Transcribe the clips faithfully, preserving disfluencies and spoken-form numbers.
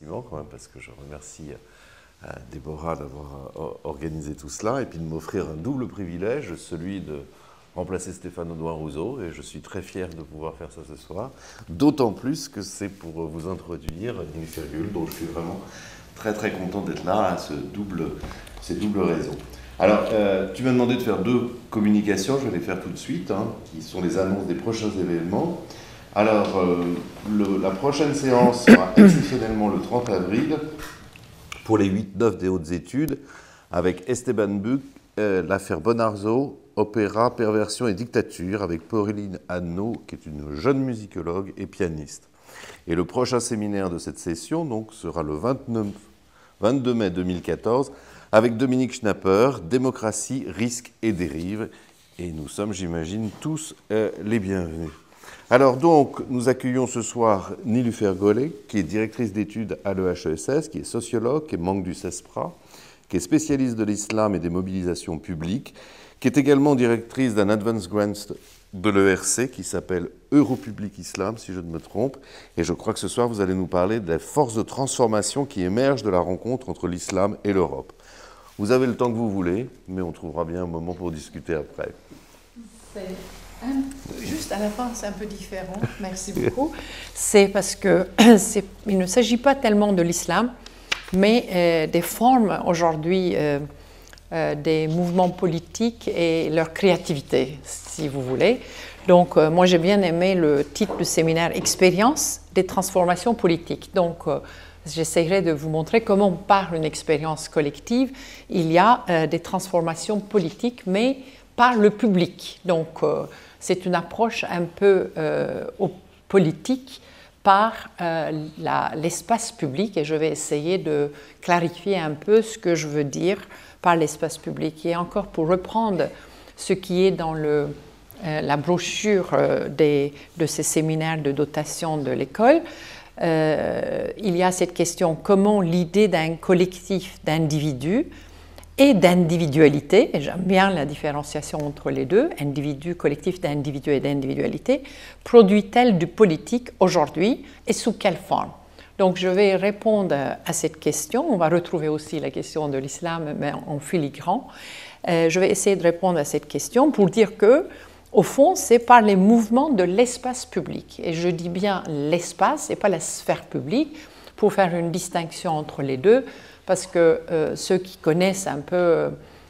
quand même, parce que je remercie euh, Déborah d'avoir euh, organisé tout cela, et puis de m'offrir un double privilège, celui de remplacer Stéphane Audouin-Rousseau, et je suis très fier de pouvoir faire ça ce soir, d'autant plus que c'est pour vous introduire Nilüfer Gül, dont je suis vraiment très très content d'être là, à ce double, ces doubles raisons. Alors, euh, tu m'as demandé de faire deux communications, je vais les faire tout de suite, hein, qui sont les annonces des prochains événements. Alors, euh, le, la prochaine séance sera exceptionnellement le trente avril, pour les huit neuf des hautes études, avec Esteban Buch, euh, l'affaire Bonarzo, opéra, perversion et dictature, avec Pauline Anneau, qui est une jeune musicologue et pianiste. Et le prochain séminaire de cette session donc, sera le vingt-neuf, vingt-deux mai deux mille quatorze, avec Dominique Schnapper, Démocratie, risques et dérives. Et nous sommes, j'imagine, tous euh, les bienvenus. Alors donc, nous accueillons ce soir Nilüfer Gül, qui est directrice d'études à l'E H E S S, qui est sociologue, qui est membre du CESPRA, qui est spécialiste de l'islam et des mobilisations publiques, qui est également directrice d'un Advanced Grant de l'E R C qui s'appelle Europublic Islam, si je ne me trompe. Et je crois que ce soir, vous allez nous parler des forces de transformation qui émergent de la rencontre entre l'islam et l'Europe. Vous avez le temps que vous voulez, mais on trouvera bien un moment pour discuter après. C'est un, juste à la fin, c'est un peu différent. Merci beaucoup. C'est parce que c'est, il ne s'agit pas tellement de l'islam, mais euh, des formes aujourd'hui euh, euh, des mouvements politiques et leur créativité, si vous voulez. Donc, euh, moi, j'ai bien aimé le titre du séminaire « Expérience des transformations politiques ». Donc, euh, j'essaierai de vous montrer comment, par une expérience collective, il y a euh, des transformations politiques, mais par le public. Donc, euh, c'est une approche un peu euh, politique par euh, la, l'espace public, et je vais essayer de clarifier un peu ce que je veux dire par l'espace public. Et encore, pour reprendre ce qui est dans le, euh, la brochure euh, des, de ces séminaires de dotation de l'école, Euh, il y a cette question comment l'idée d'un collectif d'individus et d'individualité, et j'aime bien la différenciation entre les deux, individu, collectif d'individu et d'individualité, produit-elle du politique aujourd'hui et sous quelle forme? Donc je vais répondre à cette question. On va retrouver aussi la question de l'islam, mais en filigrane. Euh, je vais essayer de répondre à cette question pour dire que au fond, c'est par les mouvements de l'espace public. Et je dis bien l'espace et pas la sphère publique, pour faire une distinction entre les deux, parce que euh, ceux qui connaissent un peu euh,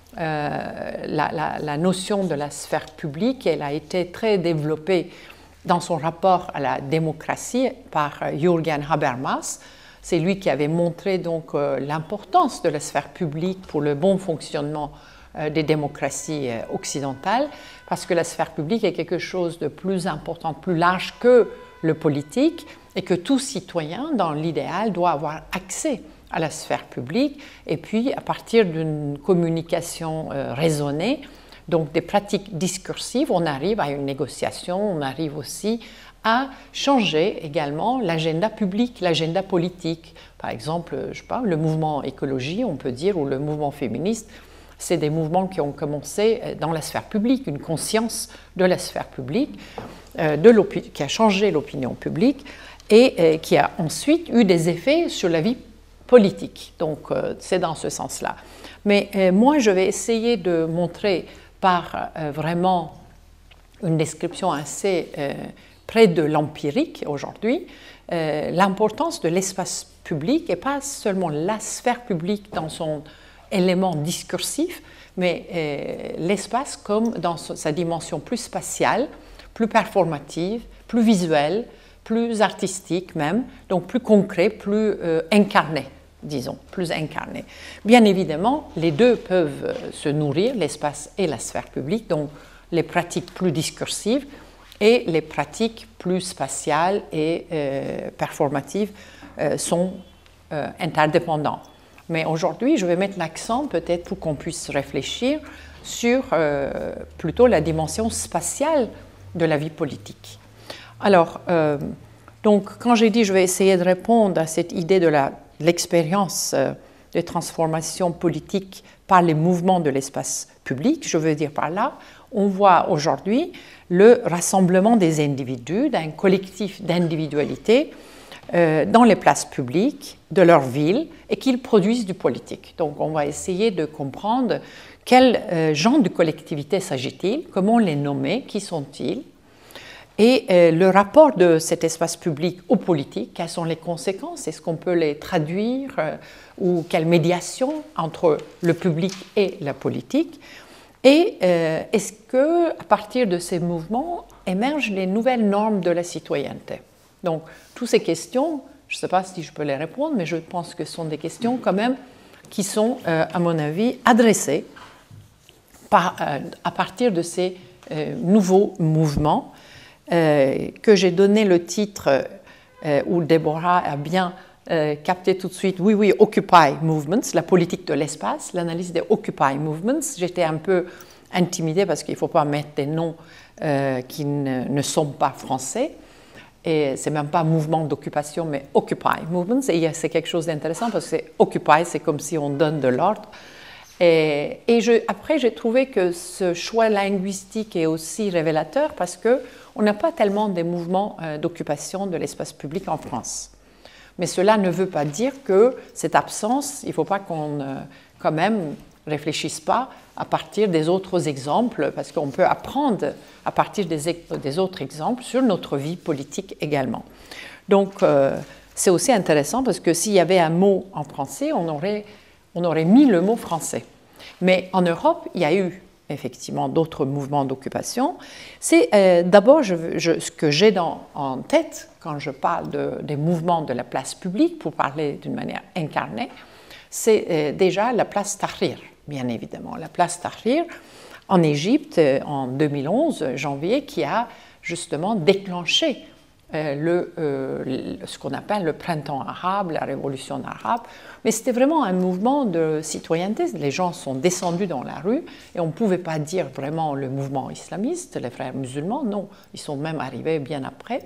la, la, la notion de la sphère publique, elle a été très développée dans son rapport à la démocratie par Jürgen Habermas. C'est lui qui avait montré donc euh, l'importance de la sphère publique pour le bon fonctionnement euh, des démocraties euh, occidentales, parce que la sphère publique est quelque chose de plus important, plus large que le politique, et que tout citoyen, dans l'idéal, doit avoir accès à la sphère publique, et puis à partir d'une communication euh, raisonnée, donc des pratiques discursives, on arrive à une négociation, on arrive aussi à changer également l'agenda public, l'agenda politique. Par exemple, je sais pas, le mouvement écologie, on peut dire, ou le mouvement féministe, c'est des mouvements qui ont commencé dans la sphère publique, une conscience de la sphère publique, euh, de qui a changé l'opinion publique et euh, qui a ensuite eu des effets sur la vie politique. Donc, euh, c'est dans ce sens-là. Mais euh, moi, je vais essayer de montrer par euh, vraiment une description assez euh, près de l'empirique aujourd'hui, euh, l'importance de l'espace public, et pas seulement la sphère publique dans son élément discursif, mais euh, l'espace comme dans sa dimension plus spatiale, plus performative, plus visuelle, plus artistique même, donc plus concret, plus euh, incarné, disons, plus incarné. Bien évidemment, les deux peuvent se nourrir, l'espace et la sphère publique, donc les pratiques plus discursives et les pratiques plus spatiales et euh, performatives euh, sont euh, interdépendants. Mais aujourd'hui, je vais mettre l'accent, peut-être pour qu'on puisse réfléchir, sur euh, plutôt la dimension spatiale de la vie politique. Alors, euh, donc, quand j'ai dit je vais essayer de répondre à cette idée de la, l'expérience euh, de transformation politique par les mouvements de l'espace public, je veux dire par là, on voit aujourd'hui le rassemblement des individus, d'un collectif d'individualité euh, dans les places publiques de leur ville et qu'ils produisent du politique. Donc on va essayer de comprendre quel euh, genre de collectivité s'agit-il, comment les nommer, qui sont-ils, et euh, le rapport de cet espace public aux politiques, quelles sont les conséquences, est-ce qu'on peut les traduire, euh, ou quelle médiation entre le public et la politique, et euh, est-ce que à partir de ces mouvements émergent les nouvelles normes de la citoyenneté. Donc toutes ces questions, je ne sais pas si je peux les répondre, mais je pense que ce sont des questions quand même qui sont, euh, à mon avis, adressées par, euh, à partir de ces euh, nouveaux mouvements. Euh, que j'ai donné le titre euh, où Déborah a bien euh, capté tout de suite, oui, oui, Occupy Movements, la politique de l'espace, l'analyse des Occupy Movements. J'étais un peu intimidée parce qu'il ne faut pas mettre des noms euh, qui ne, ne sont pas français. Et ce n'est même pas mouvement d'occupation, mais Occupy Movements. Et c'est quelque chose d'intéressant parce que c'est Occupy, c'est comme si on donne de l'ordre. Et, et je, après, j'ai trouvé que ce choix linguistique est aussi révélateur parce qu'on n'a pas tellement des mouvements euh, d'occupation de l'espace public en France. Mais cela ne veut pas dire que cette absence, il ne faut pas qu'on, euh, quand même, réfléchisse pas à partir des autres exemples, parce qu'on peut apprendre à partir des, des autres exemples sur notre vie politique également. Donc, euh, c'est aussi intéressant parce que s'il y avait un mot en français, on aurait... on aurait mis le mot français. Mais en Europe, il y a eu effectivement d'autres mouvements d'occupation. C'est euh, d'abord je, je, ce que j'ai en tête quand je parle de, des mouvements de la place publique, pour parler d'une manière incarnée, c'est euh, déjà la place Tahrir, bien évidemment. La place Tahrir en Égypte euh, en deux mille onze, janvier, qui a justement déclenché Euh, le, euh, ce qu'on appelle le printemps arabe, la révolution arabe. Mais c'était vraiment un mouvement de citoyenneté. Les gens sont descendus dans la rue et on ne pouvait pas dire vraiment le mouvement islamiste, les frères musulmans, non, ils sont même arrivés bien après.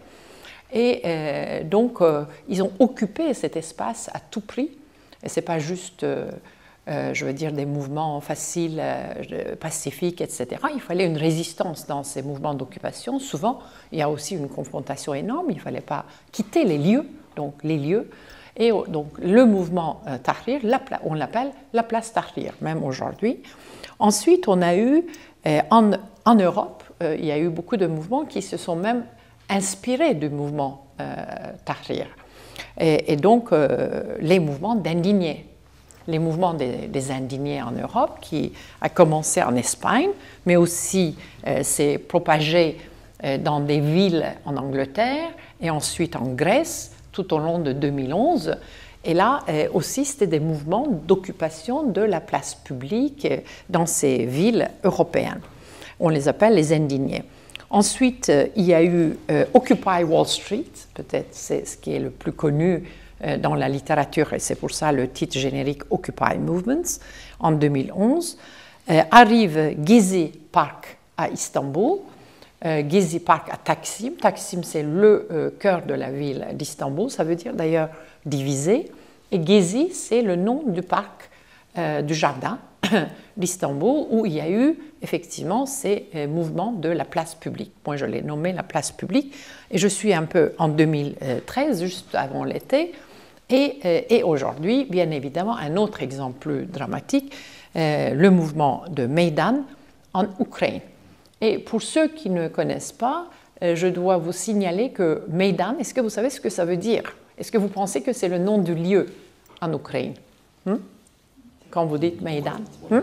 Et euh, donc, euh, ils ont occupé cet espace à tout prix. Et ce n'est pas juste, euh, euh, je veux dire, des mouvements faciles, euh, pacifiques, et cetera. Il fallait une résistance dans ces mouvements d'occupation. Souvent, il y a aussi une confrontation énorme. Il ne fallait pas quitter les lieux, donc les lieux. Et donc, le mouvement euh, Tahrir, la, on l'appelle la place Tahrir, même aujourd'hui. Ensuite, on a eu, euh, en, en Europe, euh, il y a eu beaucoup de mouvements qui se sont même inspirés du mouvement euh, Tahrir. Et, et donc, euh, les mouvements d'indignés. Les mouvements des, des indignés en Europe, qui a commencé en Espagne, mais aussi euh, s'est propagé euh, dans des villes en Angleterre et ensuite en Grèce tout au long de deux mille onze. Et là euh, aussi, c'était des mouvements d'occupation de la place publique euh, dans ces villes européennes. On les appelle les indignés. Ensuite, euh, il y a eu euh, Occupy Wall Street, peut-être c'est ce qui est le plus connu dans la littérature, et c'est pour ça le titre générique Occupy Movements, en deux mille onze. Euh, arrive Gezi Park à Istanbul, euh, Gezi Park à Taksim. Taksim, c'est le euh, cœur de la ville d'Istanbul, ça veut dire d'ailleurs divisé. Et Gezi, c'est le nom du parc, euh, du jardin d'Istanbul, où il y a eu effectivement ces euh, mouvements de la place publique. Moi, je l'ai nommé la place publique, et je suis un peu en deux mille treize, juste avant l'été. Et, et aujourd'hui, bien évidemment, un autre exemple plus dramatique, euh, le mouvement de Maïdan en Ukraine. Et pour ceux qui ne connaissent pas, euh, je dois vous signaler que Maïdan, est-ce que vous savez ce que ça veut dire? Est-ce que vous pensez que c'est le nom du lieu en Ukraine? hmm? Quand vous dites Maïdan, hmm?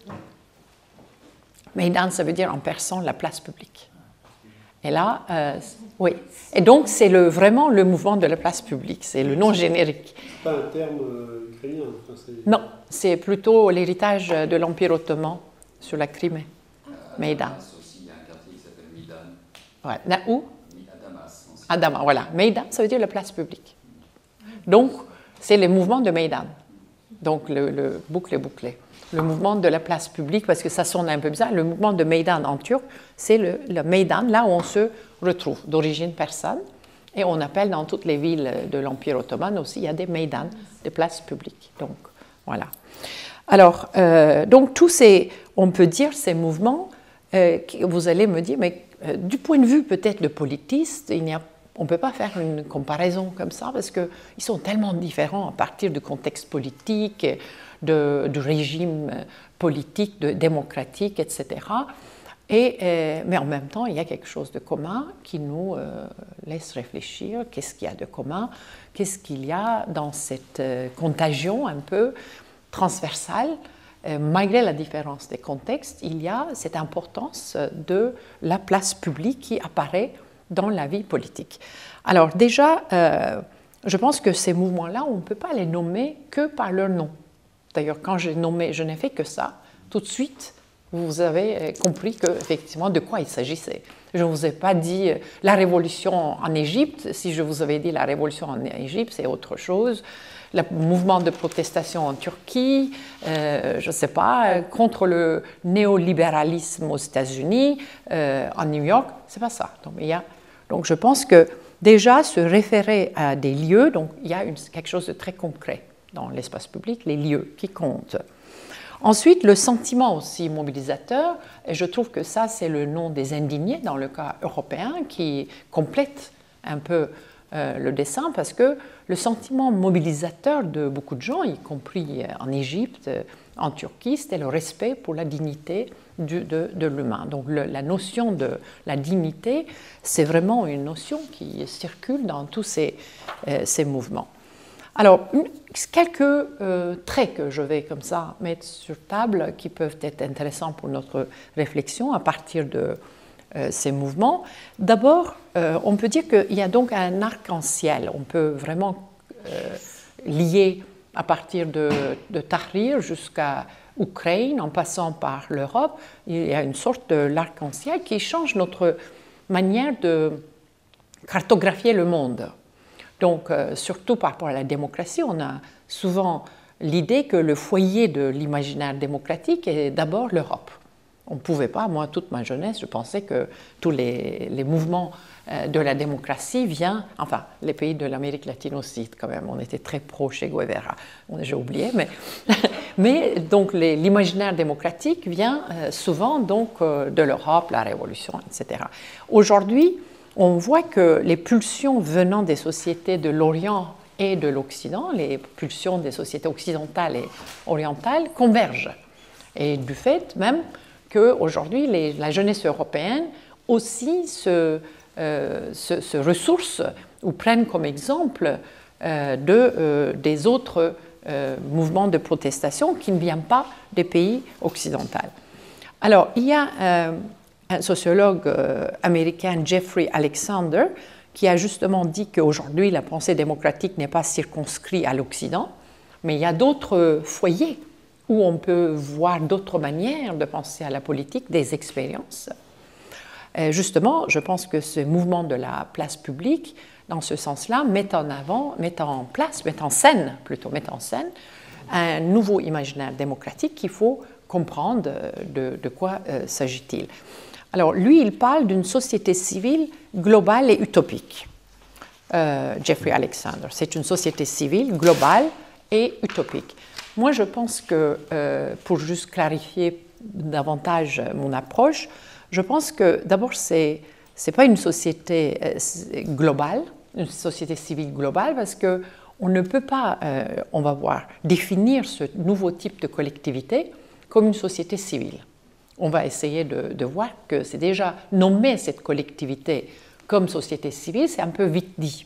Maïdan, ça veut dire en persan la place publique. Et là, euh, oui. Et donc, c'est le, vraiment le mouvement de la place publique, c'est le nom générique. Pas un terme euh, ukrainien. Enfin, non, c'est plutôt l'héritage de l'Empire ottoman sur la Crimée. Euh, Maïdan. À Damas aussi, il y a un quartier qui s'appelle Midan. Ouais. Où? À Damas. À Damas, voilà. Maïdan, ça veut dire la place publique. Donc, c'est le mouvement de Maïdan. Donc, le, le boucle est bouclé. Le mouvement de la place publique, parce que ça sonne un peu bizarre, le mouvement de Meydan en turc, c'est le, le Meydan, là où on se retrouve, d'origine persane. Et on appelle dans toutes les villes de l'Empire ottoman aussi, il y a des Meydans, des places publiques. Donc, voilà. Alors, euh, donc, tous ces, on peut dire, ces mouvements, euh, vous allez me dire, mais euh, du point de vue peut-être de politiste, il n'y a, On ne peut pas faire une comparaison comme ça parce qu'ils sont tellement différents à partir du contexte politique, de, du régime politique, de, démocratique, et cetera. Et, euh, mais en même temps, il y a quelque chose de commun qui nous euh, laisse réfléchir. Qu'est-ce qu'il y a de commun? Qu'est-ce qu'il y a dans cette euh, contagion un peu transversale? euh, Malgré la différence des contextes, il y a cette importance de la place publique qui apparaît dans la vie politique. Alors déjà, euh, je pense que ces mouvements-là, on ne peut pas les nommer que par leur nom. D'ailleurs, quand j'ai nommé, je n'ai fait que ça, tout de suite, vous avez compris que, effectivement, de quoi il s'agissait. Je ne vous ai pas dit la révolution en Égypte. Si je vous avais dit la révolution en Égypte, c'est autre chose. Le mouvement de protestation en Turquie, euh, je ne sais pas, contre le néolibéralisme aux États-Unis, euh, en New York, c'est pas ça. Donc, il y a, donc je pense que déjà se référer à des lieux, donc il y a une, quelque chose de très concret dans l'espace public, les lieux qui comptent. Ensuite, le sentiment aussi mobilisateur, et je trouve que ça, c'est le nom des indignés dans le cas européen qui complète un peu euh, le dessin, parce que le sentiment mobilisateur de beaucoup de gens, y compris en Égypte, en Turquie, c'était le respect pour la dignité du, de, de l'humain. Donc le, la notion de la dignité, c'est vraiment une notion qui circule dans tous ces, euh, ces mouvements. Alors, quelques euh, traits que je vais comme ça mettre sur table qui peuvent être intéressants pour notre réflexion à partir de euh, ces mouvements. D'abord, euh, on peut dire qu'il y a donc un arc-en-ciel. On peut vraiment euh, lier à partir de, de Tahrir jusqu'à Ukraine, en passant par l'Europe. Il y a une sorte de l'arc-en-ciel qui change notre manière de cartographier le monde. Donc, euh, surtout par rapport à la démocratie, on a souvent l'idée que le foyer de l'imaginaire démocratique est d'abord l'Europe. On ne pouvait pas, moi, toute ma jeunesse, je pensais que tous les, les mouvements euh, de la démocratie viennent, enfin, les pays de l'Amérique latine aussi, quand même, on était très pro Che Guevara, j'ai oublié, mais, mais donc l'imaginaire démocratique vient euh, souvent donc, euh, de l'Europe, la Révolution, et cetera. Aujourd'hui, on voit que les pulsions venant des sociétés de l'Orient et de l'Occident, les pulsions des sociétés occidentales et orientales, convergent. Et du fait même qu'aujourd'hui, la jeunesse européenne aussi se, euh, se, se ressource ou prennent comme exemple euh, de, euh, des autres euh, mouvements de protestation qui ne viennent pas des pays occidentaux. Alors, il y a euh, un sociologue euh, américain, Jeffrey Alexander, qui a justement dit qu'aujourd'hui, la pensée démocratique n'est pas circonscrite à l'Occident, mais il y a d'autres foyers où on peut voir d'autres manières de penser à la politique, des expériences. Et justement, je pense que ce mouvement de la place publique, dans ce sens-là, met en avant, met en place, met en scène, plutôt, met en scène, un nouveau imaginaire démocratique qu'il faut comprendre de, de quoi euh, s'agit-il. Alors, lui, il parle d'une société civile globale et utopique. Euh, Jeffrey Alexander, c'est une société civile globale et utopique. Moi, je pense que, euh, pour juste clarifier davantage mon approche, je pense que d'abord, ce n'est pas une société euh, globale, une société civile globale, parce qu'on ne peut pas, euh, on va voir, définir ce nouveau type de collectivité comme une société civile. On va essayer de, de voir que c'est déjà nommer cette collectivité comme société civile, c'est un peu vite dit.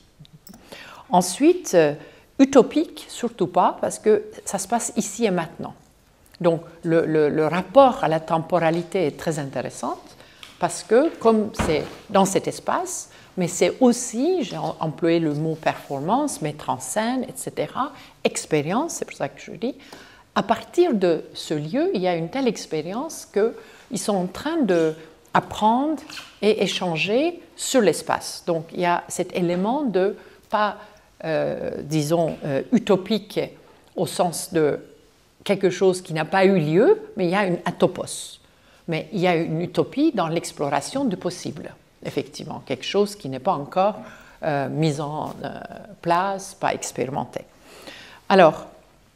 Ensuite, euh, utopique, surtout pas, parce que ça se passe ici et maintenant. Donc, le, le, le rapport à la temporalité est très intéressant, parce que, comme c'est dans cet espace, mais c'est aussi, j'ai employé le mot performance, mettre en scène, et cetera, expérience, c'est pour ça que je dis, à partir de ce lieu, il y a une telle expérience qu'ils sont en train d'apprendre et échanger sur l'espace. Donc, il y a cet élément de, pas, euh, disons, euh, utopique au sens de quelque chose qui n'a pas eu lieu, mais il y a une atopos. Mais il y a une utopie dans l'exploration du possible, effectivement, quelque chose qui n'est pas encore euh, mis en euh, place, pas expérimenté. Alors,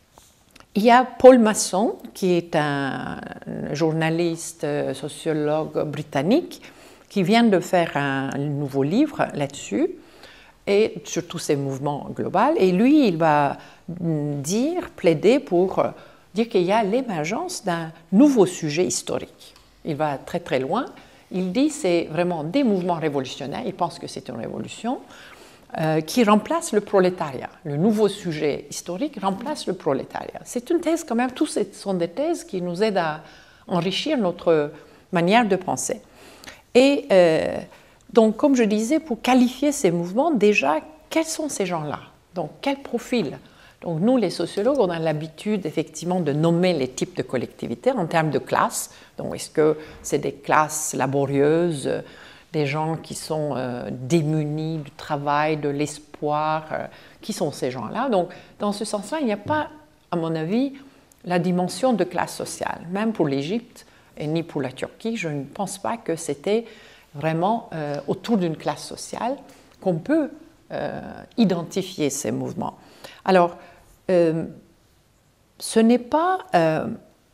il y a Paul Masson, qui est un journaliste, sociologue britannique, qui vient de faire un nouveau livre là-dessus, et sur tous ces mouvements globaux. Et lui, il va dire, plaider pour dire qu'il y a l'émergence d'un nouveau sujet historique. Il va très très loin. Il dit que c'est vraiment des mouvements révolutionnaires, il pense que c'est une révolution, euh, qui remplace le prolétariat. Le nouveau sujet historique remplace le prolétariat. C'est une thèse quand même, tous ce sont des thèses qui nous aident à enrichir notre manière de penser. Et euh, donc, comme je disais, pour qualifier ces mouvements, déjà, quels sont ces gens-là? Donc, quel profil? Donc, nous, les sociologues, on a l'habitude, effectivement, de nommer les types de collectivités en termes de classes. Donc, est-ce que c'est des classes laborieuses, des gens qui sont euh, démunis du travail, de l'espoir? Euh, qui sont ces gens-là? Donc, dans ce sens-là, il n'y a pas, à mon avis, la dimension de classe sociale. Même pour l'Égypte, et ni pour la Turquie, je ne pense pas que c'était vraiment euh, autour d'une classe sociale qu'on peut euh, identifier ces mouvements. Alors, euh, ce n'est pas euh,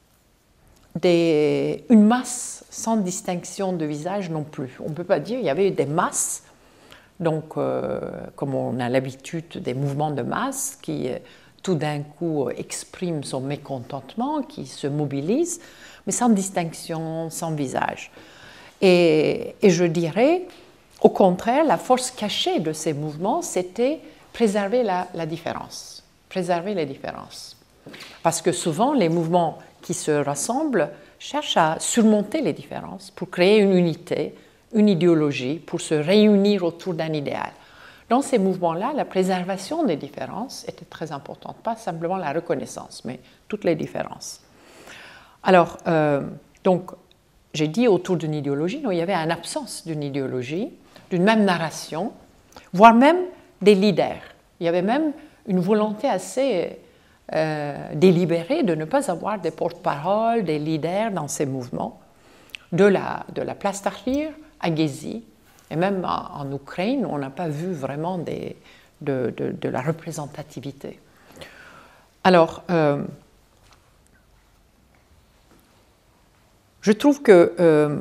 des, une masse sans distinction de visage non plus. On ne peut pas dire qu'il y avait des masses, donc euh, comme on a l'habitude des mouvements de masse qui euh, tout d'un coup expriment son mécontentement, qui se mobilisent, mais sans distinction, sans visage. Et, et je dirais, au contraire, la force cachée de ces mouvements, c'était préserver la, la différence. Préserver les différences. Parce que souvent, les mouvements qui se rassemblent cherchent à surmonter les différences pour créer une unité, une idéologie, pour se réunir autour d'un idéal. Dans ces mouvements-là, la préservation des différences était très importante. Pas simplement la reconnaissance, mais toutes les différences. Alors, euh, donc, j'ai dit autour d'une idéologie, non, il y avait une absence d'une idéologie, d'une même narration, voire même des leaders. Il y avait même une volonté assez euh, délibérée de ne pas avoir des porte-paroles, des leaders dans ces mouvements, de la, de la place Tahrir à Gezi, et même en, en Ukraine, on n'a pas vu vraiment des, de, de, de la représentativité. Alors, euh, je trouve qu'un euh,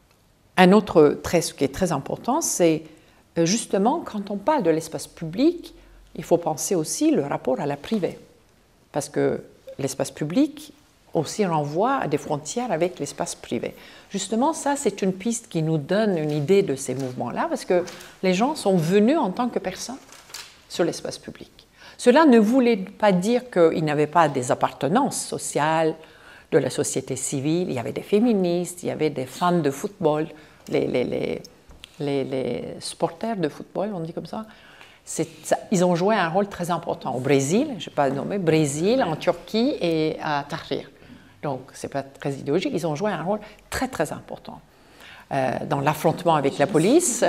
autre trait qui est très important, c'est euh, justement quand on parle de l'espace public, il faut penser aussi le rapport à la privée. Parce que l'espace public aussi renvoie à des frontières avec l'espace privé. Justement, ça, c'est une piste qui nous donne une idée de ces mouvements-là, parce que les gens sont venus en tant que personnes sur l'espace public. Cela ne voulait pas dire qu'ils n'avaient pas des appartenances sociales, de la société civile, il y avait des féministes, il y avait des fans de football, les, les, les, les, les supporters de football, on dit comme ça. Ça. Ils ont joué un rôle très important au Brésil, je ne vais pas le nommer, Brésil, en Turquie et à Tahrir. Donc, ce n'est pas très idéologique, ils ont joué un rôle très très important euh, dans l'affrontement avec la police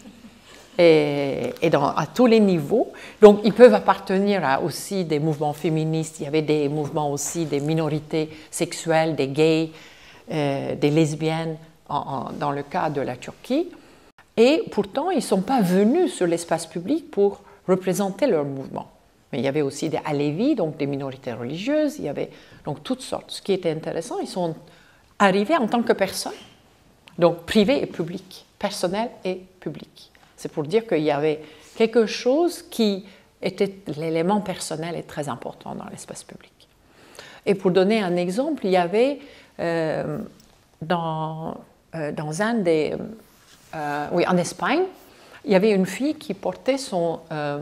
et, et dans, à tous les niveaux. Donc, ils peuvent appartenir à aussi des mouvements féministes, il y avait des mouvements aussi des minorités sexuelles, des gays, euh, des lesbiennes, en, en, dans le cas de la Turquie. Et pourtant, ils ne sont pas venus sur l'espace public pour représenter leur mouvement. Mais il y avait aussi des Alevis, donc des minorités religieuses, il y avait donc toutes sortes. Ce qui était intéressant, ils sont arrivés en tant que personnes, donc privé et public, personnel et public. C'est pour dire qu'il y avait quelque chose qui était, l'élément personnel est très important dans l'espace public. Et pour donner un exemple, il y avait euh, dans, euh, dans un des... Euh, oui, en Espagne, il y avait une fille qui portait son, euh,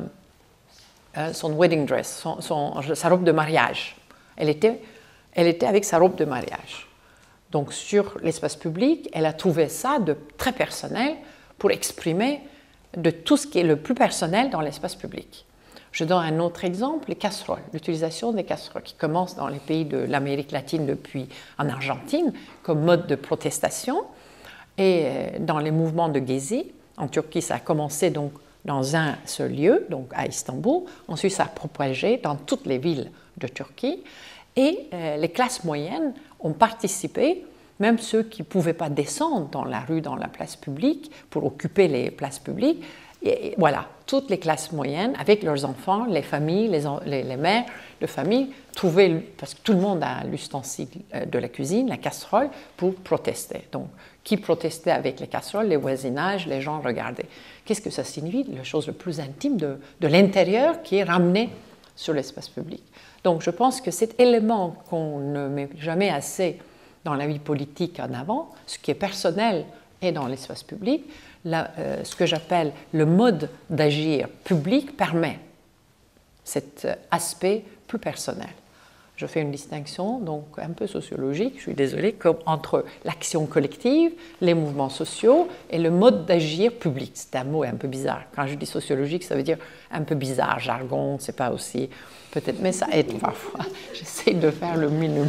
son wedding dress, son, son, sa robe de mariage. Elle était, elle était avec sa robe de mariage. Donc, sur l'espace public, elle a trouvé ça de très personnel pour exprimer de tout ce qui est le plus personnel dans l'espace public. Je donne un autre exemple, les casseroles, l'utilisation des casseroles qui commence dans les pays de l'Amérique latine depuis en Argentine comme mode de protestation. Et dans les mouvements de Gezi, en Turquie, ça a commencé donc dans un seul lieu, donc à Istanbul. Ensuite, ça a propagé dans toutes les villes de Turquie. Et euh, les classes moyennes ont participé, même ceux qui ne pouvaient pas descendre dans la rue, dans la place publique, pour occuper les places publiques. Et, et voilà, toutes les classes moyennes, avec leurs enfants, les familles, les, les, les mères de famille, trouvaient, parce que tout le monde a l'ustensile de la cuisine, la casserole, pour protester. Donc, qui protestait avec les casseroles, les voisinages, les gens regardaient. Qu'est-ce que ça signifie? La chose la plus intime de, de l'intérieur qui est ramenée sur l'espace public. Donc je pense que cet élément qu'on ne met jamais assez dans la vie politique en avant, ce qui est personnel et dans l'espace public, la, euh, ce que j'appelle le mode d'agir public permet cet aspect plus personnel. Je fais une distinction, donc un peu sociologique, je suis désolée, comme entre l'action collective, les mouvements sociaux et le mode d'agir public. C'est un mot un peu bizarre. Quand je dis sociologique, ça veut dire un peu bizarre, jargon, c'est pas aussi... Peut-être, mais ça aide parfois. J'essaie de faire le minimum.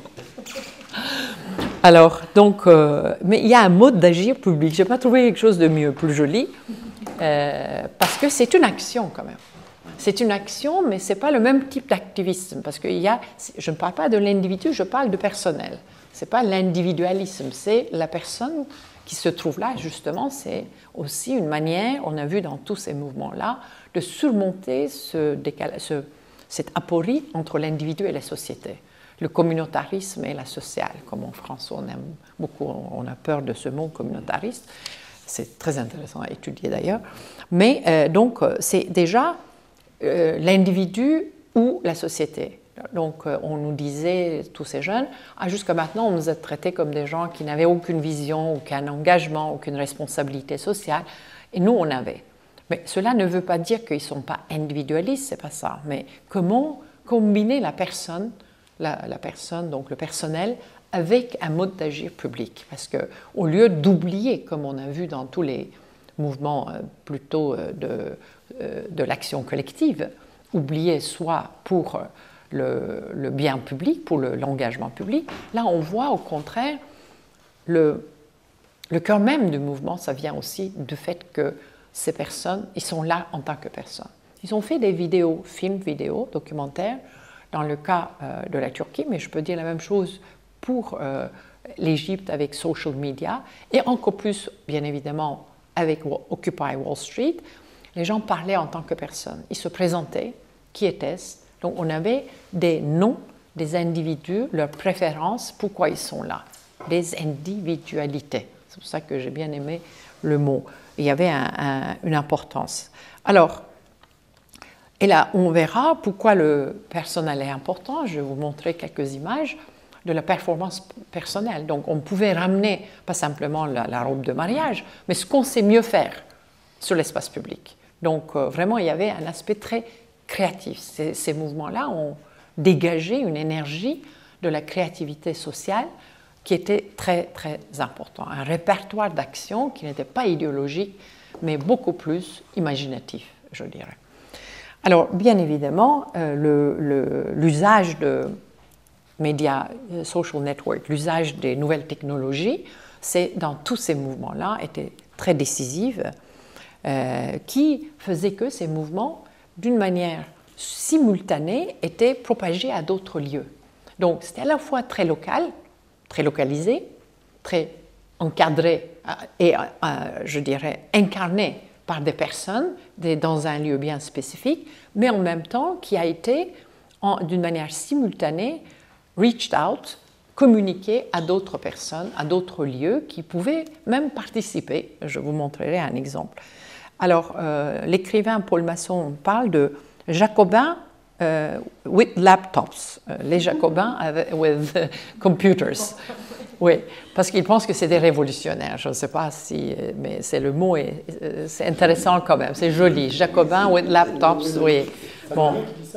Alors, donc, euh, mais il y a un mode d'agir public. Je n'ai pas trouvé quelque chose de mieux, plus joli, euh, parce que c'est une action quand même. C'est une action, mais ce n'est pas le même type d'activisme, parce que il y a, je ne parle pas de l'individu, je parle de personnel. Ce n'est pas l'individualisme, c'est la personne qui se trouve là, justement, c'est aussi une manière, on a vu dans tous ces mouvements-là, de surmonter ce décalage, ce, cette aporie entre l'individu et la société. Le communautarisme et la sociale, comme en France, on aime beaucoup, on a peur de ce mot communautariste. C'est très intéressant à étudier d'ailleurs. Mais euh, donc, c'est déjà euh, l'individu ou la société. Donc, euh, on nous disait, tous ces jeunes, ah, jusqu'à maintenant, on nous a traités comme des gens qui n'avaient aucune vision, aucun engagement, aucune responsabilité sociale. Et nous, on avait. Mais cela ne veut pas dire qu'ils ne sont pas individualistes, c'est pas ça. Mais comment combiner la personne, la, la personne, donc le personnel, avec un mode d'agir public? Parce qu'au lieu d'oublier, comme on a vu dans tous les mouvements euh, plutôt euh, de, euh, de l'action collective, oublier soit pour euh, le, le bien public, pour le, l'engagement public, là on voit au contraire le, le cœur même du mouvement, ça vient aussi du fait que ces personnes, ils sont là en tant que personnes. Ils ont fait des vidéos, films, vidéos, documentaires, dans le cas euh, de la Turquie, mais je peux dire la même chose pour euh, l'Égypte avec social media, et encore plus, bien évidemment, avec Occupy Wall Street. Les gens parlaient en tant que personnes. Ils se présentaient, qui étaient-ce? Donc on avait des noms des individus, leurs préférences, pourquoi ils sont là. Des individualités. C'est pour ça que j'ai bien aimé le mot. Il y avait un, un, une importance. Alors, et là, on verra pourquoi le personnel est important. Je vais vous montrer quelques images de la performance personnelle. Donc, on pouvait ramener, pas simplement la, la robe de mariage, mais ce qu'on sait mieux faire sur l'espace public. Donc, euh, vraiment, il y avait un aspect très créatif. Ces, ces mouvements-là ont dégagé une énergie de la créativité sociale qui était très, très important. Un répertoire d'actions qui n'était pas idéologique, mais beaucoup plus imaginatif, je dirais. Alors, bien évidemment, euh, le, le, l'usage de médias, social network, l'usage des nouvelles technologies, c'est dans tous ces mouvements-là, était très décisif, euh, qui faisait que ces mouvements, d'une manière simultanée, étaient propagés à d'autres lieux. Donc, c'était à la fois très local, très localisé, très encadré et, euh, je dirais, incarné par des personnes des, dans un lieu bien spécifique, mais en même temps qui a été, d'une manière simultanée, reached out, communiqué à d'autres personnes, à d'autres lieux qui pouvaient même participer. Je vous montrerai un exemple. Alors, euh, l'écrivain Paul Masson parle de Jacobins uh, with laptops, uh, les Jacobins avec, with uh, computers. Oui, parce qu'il pense que c'est des révolutionnaires. Je ne sais pas si, mais c'est le mot, est, c'est intéressant quand même. C'est joli. Jacobins with laptops, oui. Bon.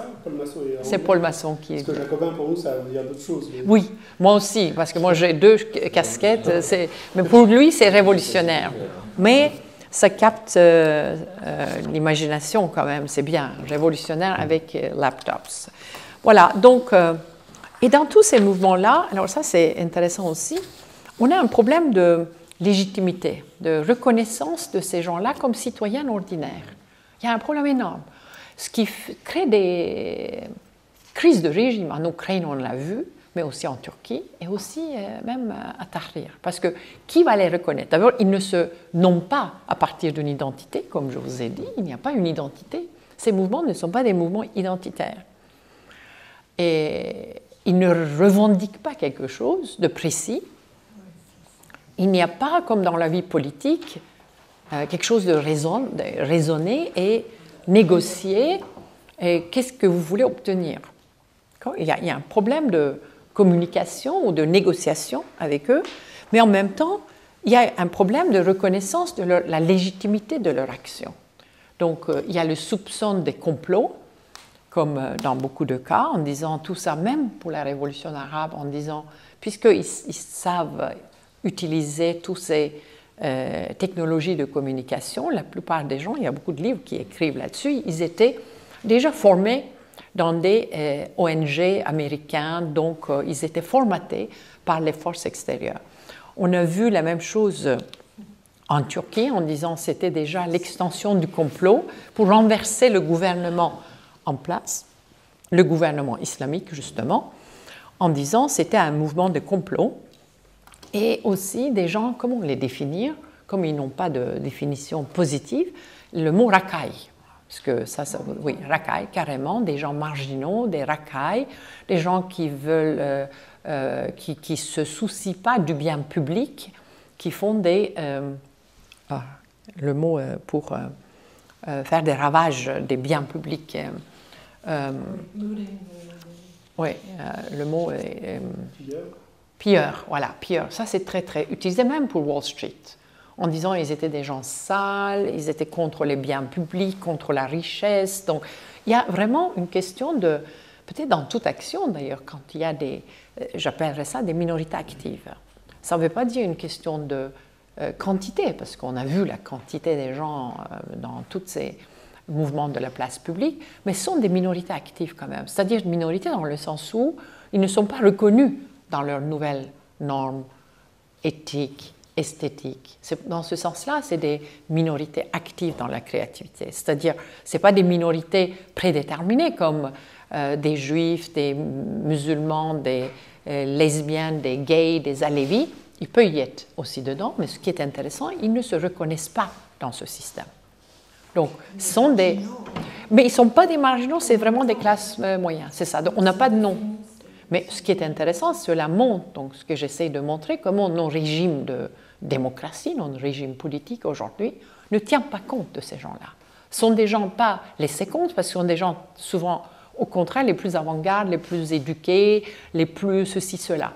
C'est Paul Masson qui. Parce que Jacobin pour nous, ça veut dire d'autres choses. Mais... Oui, moi aussi, parce que moi j'ai deux casquettes. C'est... Mais pour lui, c'est révolutionnaire. Mais ça capte euh, euh, l'imagination quand même. C'est bien, révolutionnaire avec euh, laptops. Voilà. Donc. Euh, Et dans tous ces mouvements-là, alors ça c'est intéressant aussi, on a un problème de légitimité, de reconnaissance de ces gens-là comme citoyens ordinaires. Il y a un problème énorme, ce qui crée des crises de régime. En Ukraine, on l'a vu, mais aussi en Turquie et aussi euh, même à Tahrir. Parce que qui va les reconnaître? D'abord, ils ne se nomment pas à partir d'une identité, comme je vous ai dit, il n'y a pas une identité. Ces mouvements ne sont pas des mouvements identitaires. Et ils ne revendiquent pas quelque chose de précis. Il n'y a pas, comme dans la vie politique, euh, quelque chose de, raison, de raisonné et négocié. Et qu'est-ce que vous voulez obtenir? Il y a, il y a un problème de communication ou de négociation avec eux, mais en même temps, il y a un problème de reconnaissance de leur, la légitimité de leur action. Donc, euh, il y a le soupçon des complots, comme euh, dans beaucoup de cas, en disant tout ça, même pour la révolution arabe, en disant, puisqu'ils ils savent utiliser toutes ces euh, technologies de communication, la plupart des gens, il y a beaucoup de livres qui écrivent là-dessus, ils étaient déjà formés dans des euh, O N G américains, donc euh, ils étaient formatés par les forces extérieures. On a vu la même chose en Turquie en disant que c'était déjà l'extension du complot pour renverser le gouvernement en place, le gouvernement islamique justement, en disant que c'était un mouvement de complot et aussi des gens, comment les définir, comme ils n'ont pas de définition positive, le mot racaille. Parce que ça, ça, oui, racailles, carrément, des gens marginaux, des racailles, des gens qui veulent, euh, euh, qui, qui se soucient pas du bien public, qui font des, euh, ah, le mot euh, pour euh, euh, faire des ravages des biens publics. Euh, euh, oui, euh, le mot est euh, pilleur. Voilà, pilleur. Ça, c'est très très utilisé même pour Wall Street. En disant qu'ils étaient des gens sales, ils étaient contre les biens publics, contre la richesse. Donc, il y a vraiment une question de, peut-être dans toute action d'ailleurs, quand il y a des, j'appellerais ça des minorités actives. Ça ne veut pas dire une question de euh, quantité, parce qu'on a vu la quantité des gens euh, dans tous ces mouvements de la place publique, mais ce sont des minorités actives quand même. C'est-à-dire une minorité dans le sens où ils ne sont pas reconnus dans leurs nouvelles normes éthiques, esthétique. Dans ce sens-là, c'est des minorités actives dans la créativité. C'est-à-dire, ce n'est pas des minorités prédéterminées comme euh, des juifs, des musulmans, des euh, lesbiennes, des gays, des alévis. Il peut y être aussi dedans, mais ce qui est intéressant, ils ne se reconnaissent pas dans ce système. Donc, ce sont des... Mais ils ne sont pas des marginaux, c'est vraiment des classes euh, moyennes, c'est ça. Donc, on n'a pas de nom. Mais ce qui est intéressant, cela montre, donc ce que j'essaie de montrer, comment nos régimes de démocratie, nos régimes politiques aujourd'hui, ne tient pas compte de ces gens-là. Ce sont des gens pas laissés compte, parce que ce sont des gens souvent, au contraire, les plus avant-garde, les plus éduqués, les plus ceci, cela.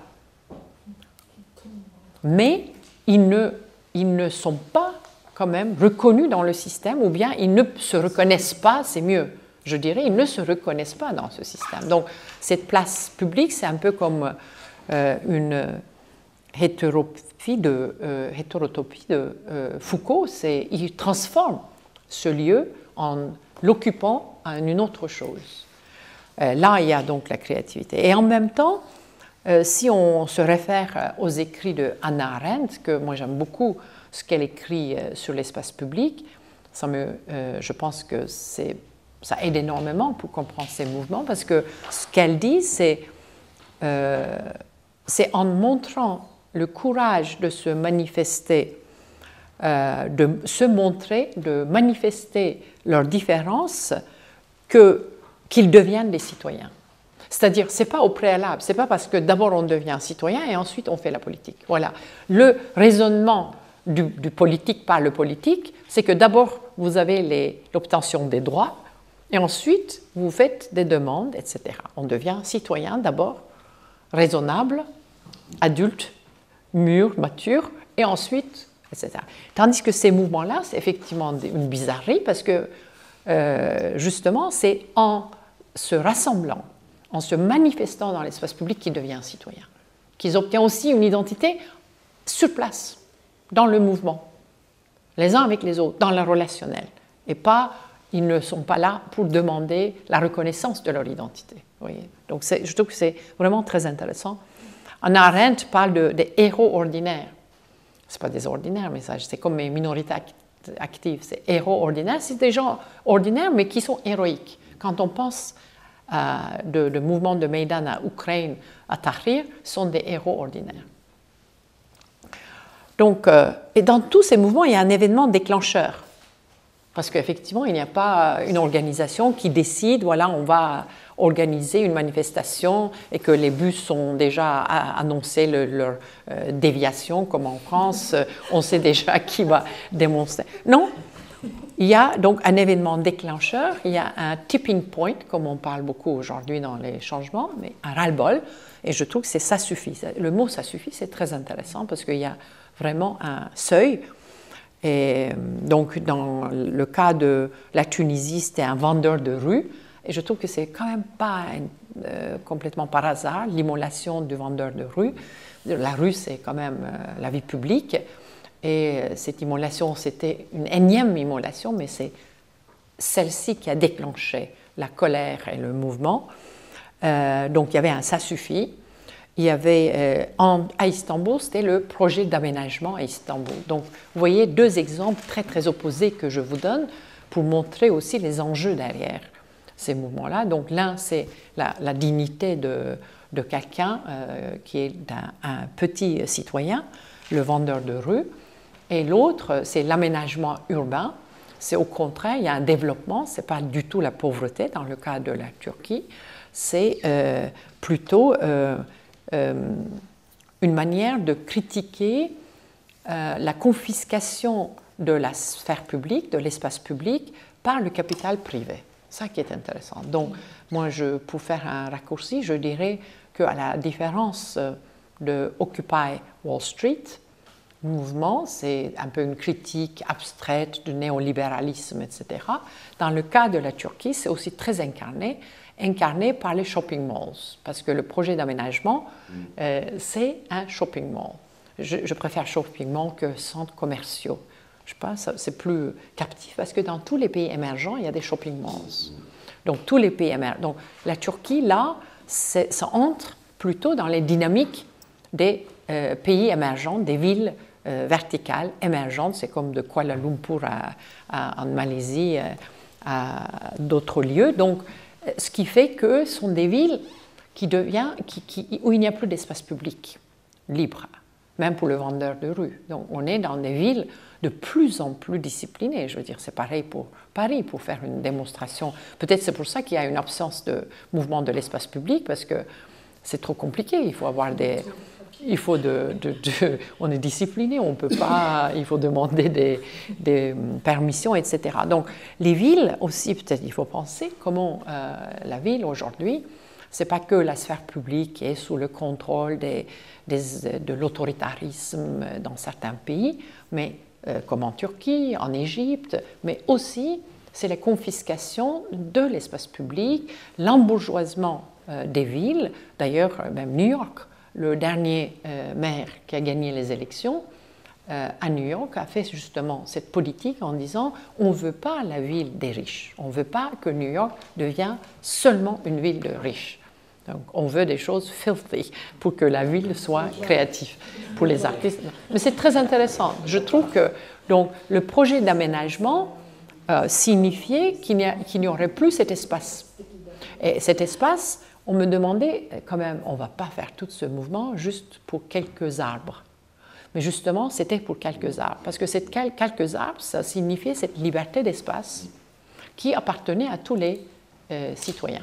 Mais ils ne, ils ne sont pas quand même reconnus dans le système, ou bien ils ne se reconnaissent pas, c'est mieux. Je dirais, ils ne se reconnaissent pas dans ce système. Donc, cette place publique, c'est un peu comme euh, une hétérotopie de, euh, hétérotopie de euh, Foucault. C'est, il transforme ce lieu en l'occupant à une autre chose. Euh, là, il y a donc la créativité. Et en même temps, euh, si on se réfère aux écrits de Hannah Arendt, que moi j'aime beaucoup ce qu'elle écrit euh, sur l'espace public, ça me, euh, je pense que c'est ça aide énormément pour comprendre ces mouvements, parce que ce qu'elle dit, c'est euh, c'est en montrant le courage de se manifester, euh, de se montrer, de manifester leurs différences, que, qu'ils deviennent des citoyens. C'est-à-dire, ce n'est pas au préalable, ce n'est pas parce que d'abord on devient citoyen et ensuite on fait la politique. Voilà. Le raisonnement du, du politique par le politique, c'est que d'abord vous avez les, l'obtention des droits, et ensuite, vous faites des demandes, et cetera. On devient citoyen d'abord, raisonnable, adulte, mûr, mature, et ensuite, et cetera. Tandis que ces mouvements-là, c'est effectivement une bizarrerie, parce que euh, justement, c'est en se rassemblant, en se manifestant dans l'espace public qu'ils deviennent citoyens, qu'ils obtiennent aussi une identité sur place, dans le mouvement, les uns avec les autres, dans le relationnel, et pas... Ils ne sont pas là pour demander la reconnaissance de leur identité. Vous voyez. Donc je trouve que c'est vraiment très intéressant. Hannah Arendt parle de, des héros ordinaires. Ce n'est pas des ordinaires, mais ça, c'est comme les minorités actives. C'est héros ordinaires, c'est des gens ordinaires, mais qui sont héroïques. Quand on pense de, de mouvement de Maïdan à Ukraine, à Tahrir, sont des héros ordinaires. Donc, euh, et dans tous ces mouvements, il y a un événement déclencheur. Parce qu'effectivement, il n'y a pas une organisation qui décide, voilà, on va organiser une manifestation et que les bus sont déjà annoncés le, leur euh, déviation, comme en France, on sait déjà qui va démonstrer. Non, il y a donc un événement déclencheur, il y a un tipping point, comme on parle beaucoup aujourd'hui dans les changements, mais un ras-le-bol, et je trouve que c'est ça suffit. Le mot ça suffit, c'est très intéressant parce qu'il y a vraiment un seuil. Et donc, dans le cas de la Tunisie, c'était un vendeur de rue. Et je trouve que c'est quand même pas euh, complètement par hasard l'immolation du vendeur de rue. La rue, c'est quand même euh, la vie publique. Et euh, cette immolation, c'était une énième immolation, mais c'est celle-ci qui a déclenché la colère et le mouvement. Euh, donc, il y avait un ça suffit. Il y avait, euh, en, à Istanbul, c'était le projet d'aménagement à Istanbul. Donc, vous voyez deux exemples très, très opposés que je vous donne pour montrer aussi les enjeux derrière ces mouvements-là. Donc, l'un, c'est la, la dignité de, de quelqu'un euh, qui est un, un petit citoyen, le vendeur de rue. Et l'autre, c'est l'aménagement urbain. C'est au contraire, il y a un développement, ce n'est pas du tout la pauvreté dans le cas de la Turquie, c'est euh, plutôt... Euh, Euh, une manière de critiquer euh, la confiscation de la sphère publique, de l'espace public, par le capital privé. Ça qui est intéressant. Donc, moi, je, pour faire un raccourci, je dirais qu'à la différence de Occupy Wall Street, mouvement, c'est un peu une critique abstraite du néolibéralisme, et cetera. Dans le cas de la Turquie, c'est aussi très incarné, incarné par les shopping malls, parce que le projet d'aménagement, euh, c'est un shopping mall. Je, je préfère shopping mall que centres commerciaux. Je pense que c'est plus captif, parce que dans tous les pays émergents, il y a des shopping malls. Donc, tous les pays émergents. Donc, la Turquie, là, ça entre plutôt dans les dynamiques des euh, pays émergents, des villes euh, verticales émergentes. C'est comme de Kuala Lumpur à, à, en Malaisie, à, à d'autres lieux. Donc, ce qui fait que ce sont des villes qui devient, qui, qui, où il n'y a plus d'espace public libre, même pour le vendeur de rue. Donc on est dans des villes de plus en plus disciplinées. Je veux dire, c'est pareil pour Paris, pour faire une démonstration. Peut-être c'est pour ça qu'il y a une absence de mouvement de l'espace public, parce que c'est trop compliqué. Il faut avoir des... Il faut de, de, de, on est discipliné, on peut pas, il faut demander des, des permissions, et cetera. Donc, les villes aussi, peut-être, il faut penser comment euh, la ville aujourd'hui, c'est pas que la sphère publique qui est sous le contrôle des, des, de l'autoritarisme dans certains pays, mais euh, comme en Turquie, en Égypte, mais aussi c'est la confiscation de l'espace public, l'embourgeoisement euh, des villes. D'ailleurs, même New York, le dernier euh, maire qui a gagné les élections euh, à New York a fait justement cette politique en disant on ne veut pas la ville des riches, on ne veut pas que New York devienne seulement une ville de riches. Donc on veut des choses filthy pour que la ville soit créative pour les artistes. Mais c'est très intéressant. Je trouve que donc, le projet d'aménagement euh, signifiait qu'il n'y aurait plus cet espace. Et cet espace, on me demandait quand même, on ne va pas faire tout ce mouvement juste pour quelques arbres. Mais justement, c'était pour quelques arbres. Parce que ces quelques arbres, ça signifiait cette liberté d'espace qui appartenait à tous les euh, citoyens,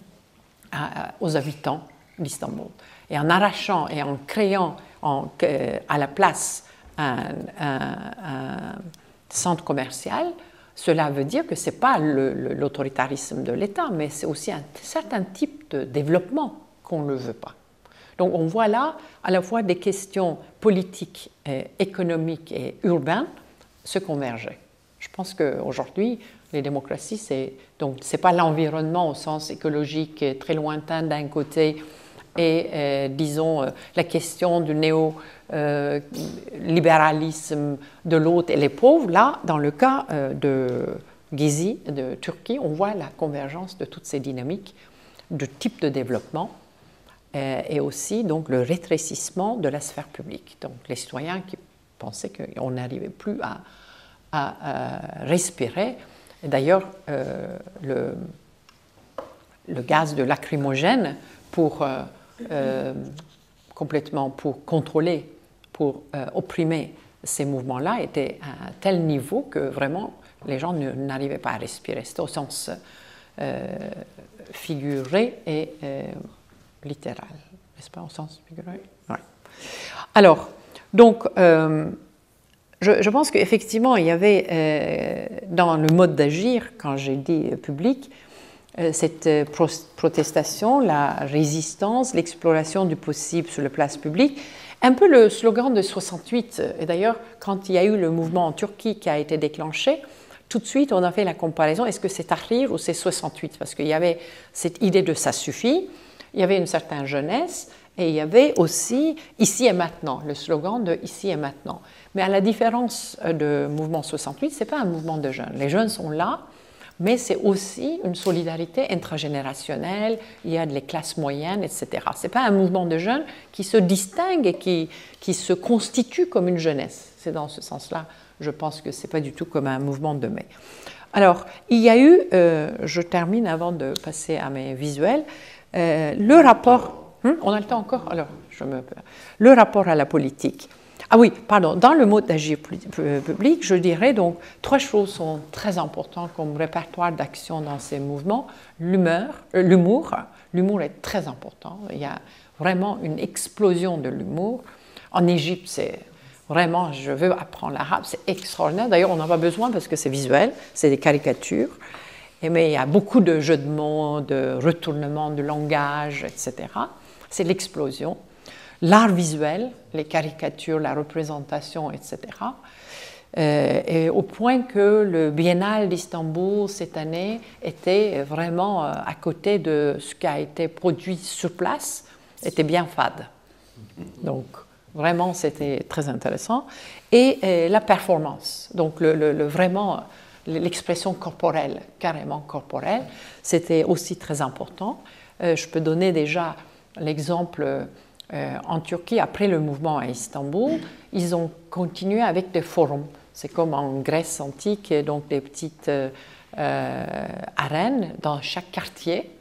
à, à, aux habitants d'Istanbul. Et en arrachant et en créant en, euh, à la place un, un, un centre commercial, cela veut dire que ce n'est pas l'autoritarisme de l'État, mais c'est aussi un certain type de développement qu'on ne veut pas. Donc on voit là à la fois des questions politiques, et économiques et urbaines se converger. Je pense qu'aujourd'hui, les démocraties, c'est donc c'est pas l'environnement au sens écologique très lointain d'un côté et, euh, disons, euh, la question du néo-libéralisme de l'autre et les pauvres. Là, dans le cas euh, de Gezi, de Turquie, on voit la convergence de toutes ces dynamiques de type de développement euh, et aussi donc, le rétrécissement de la sphère publique. Donc les citoyens qui pensaient qu'on n'arrivait plus à, à, à respirer. D'ailleurs, euh, le... le gaz de lacrymogène pour euh, euh, complètement pour contrôler, pour euh, opprimer ces mouvements-là était à un tel niveau que vraiment les gens n'arrivaient pas à respirer. C'était au sens euh, figuré et euh, littéral. N'est-ce pas au sens figuré? Ouais. Alors, donc, euh, je, je pense qu'effectivement, il y avait euh, dans le mode d'agir, quand j'ai dit euh, public, euh, cette euh, pro protestation, la résistance, l'exploration du possible sur la place publique, un peu le slogan de soixante-huit. Et d'ailleurs, quand il y a eu le mouvement en Turquie qui a été déclenché, tout de suite, on a fait la comparaison, est-ce que c'est Tahrir ou c'est soixante-huit? Parce qu'il y avait cette idée de ça suffit, il y avait une certaine jeunesse, et il y avait aussi ici et maintenant, le slogan de ici et maintenant. Mais à la différence de mouvement soixante-huit, ce n'est pas un mouvement de jeunes. Les jeunes sont là, mais c'est aussi une solidarité intragénérationnelle, il y a des classes moyennes, et cetera. Ce n'est pas un mouvement de jeunes qui se distingue et qui, qui se constitue comme une jeunesse. C'est dans ce sens-là, je pense que ce n'est pas du tout comme un mouvement de mai. Alors, il y a eu, euh, je termine avant de passer à mes visuels, euh, le rapport... Hum, on a le temps encore? Alors, je me... Le rapport à la politique. Ah oui, pardon, dans le mode d'agir public, je dirais donc trois choses sont très importantes comme répertoire d'action dans ces mouvements. L'humeur, euh, l'humour, l'humour est très important. Il y a vraiment une explosion de l'humour. En Égypte, c'est vraiment, je veux apprendre l'arabe, c'est extraordinaire. D'ailleurs, on n'en a pas besoin parce que c'est visuel, c'est des caricatures. Et mais il y a beaucoup de jeux de mots, de retournements de langage, et cetera. C'est l'explosion. L'art visuel, les caricatures, la représentation, et cetera. Euh, et au point que le Biennale d'Istanbul cette année était vraiment euh, à côté de ce qui a été produit sur place, était bien fade. Donc vraiment c'était très intéressant. Et, et la performance, donc le, le, le vraiment l'expression corporelle, carrément corporelle, c'était aussi très important. Euh, je peux donner déjà l'exemple. Euh, en Turquie, après le mouvement à Istanbul, ils ont continué avec des forums. C'est comme en Grèce antique, donc des petites euh, euh, arènes dans chaque quartier.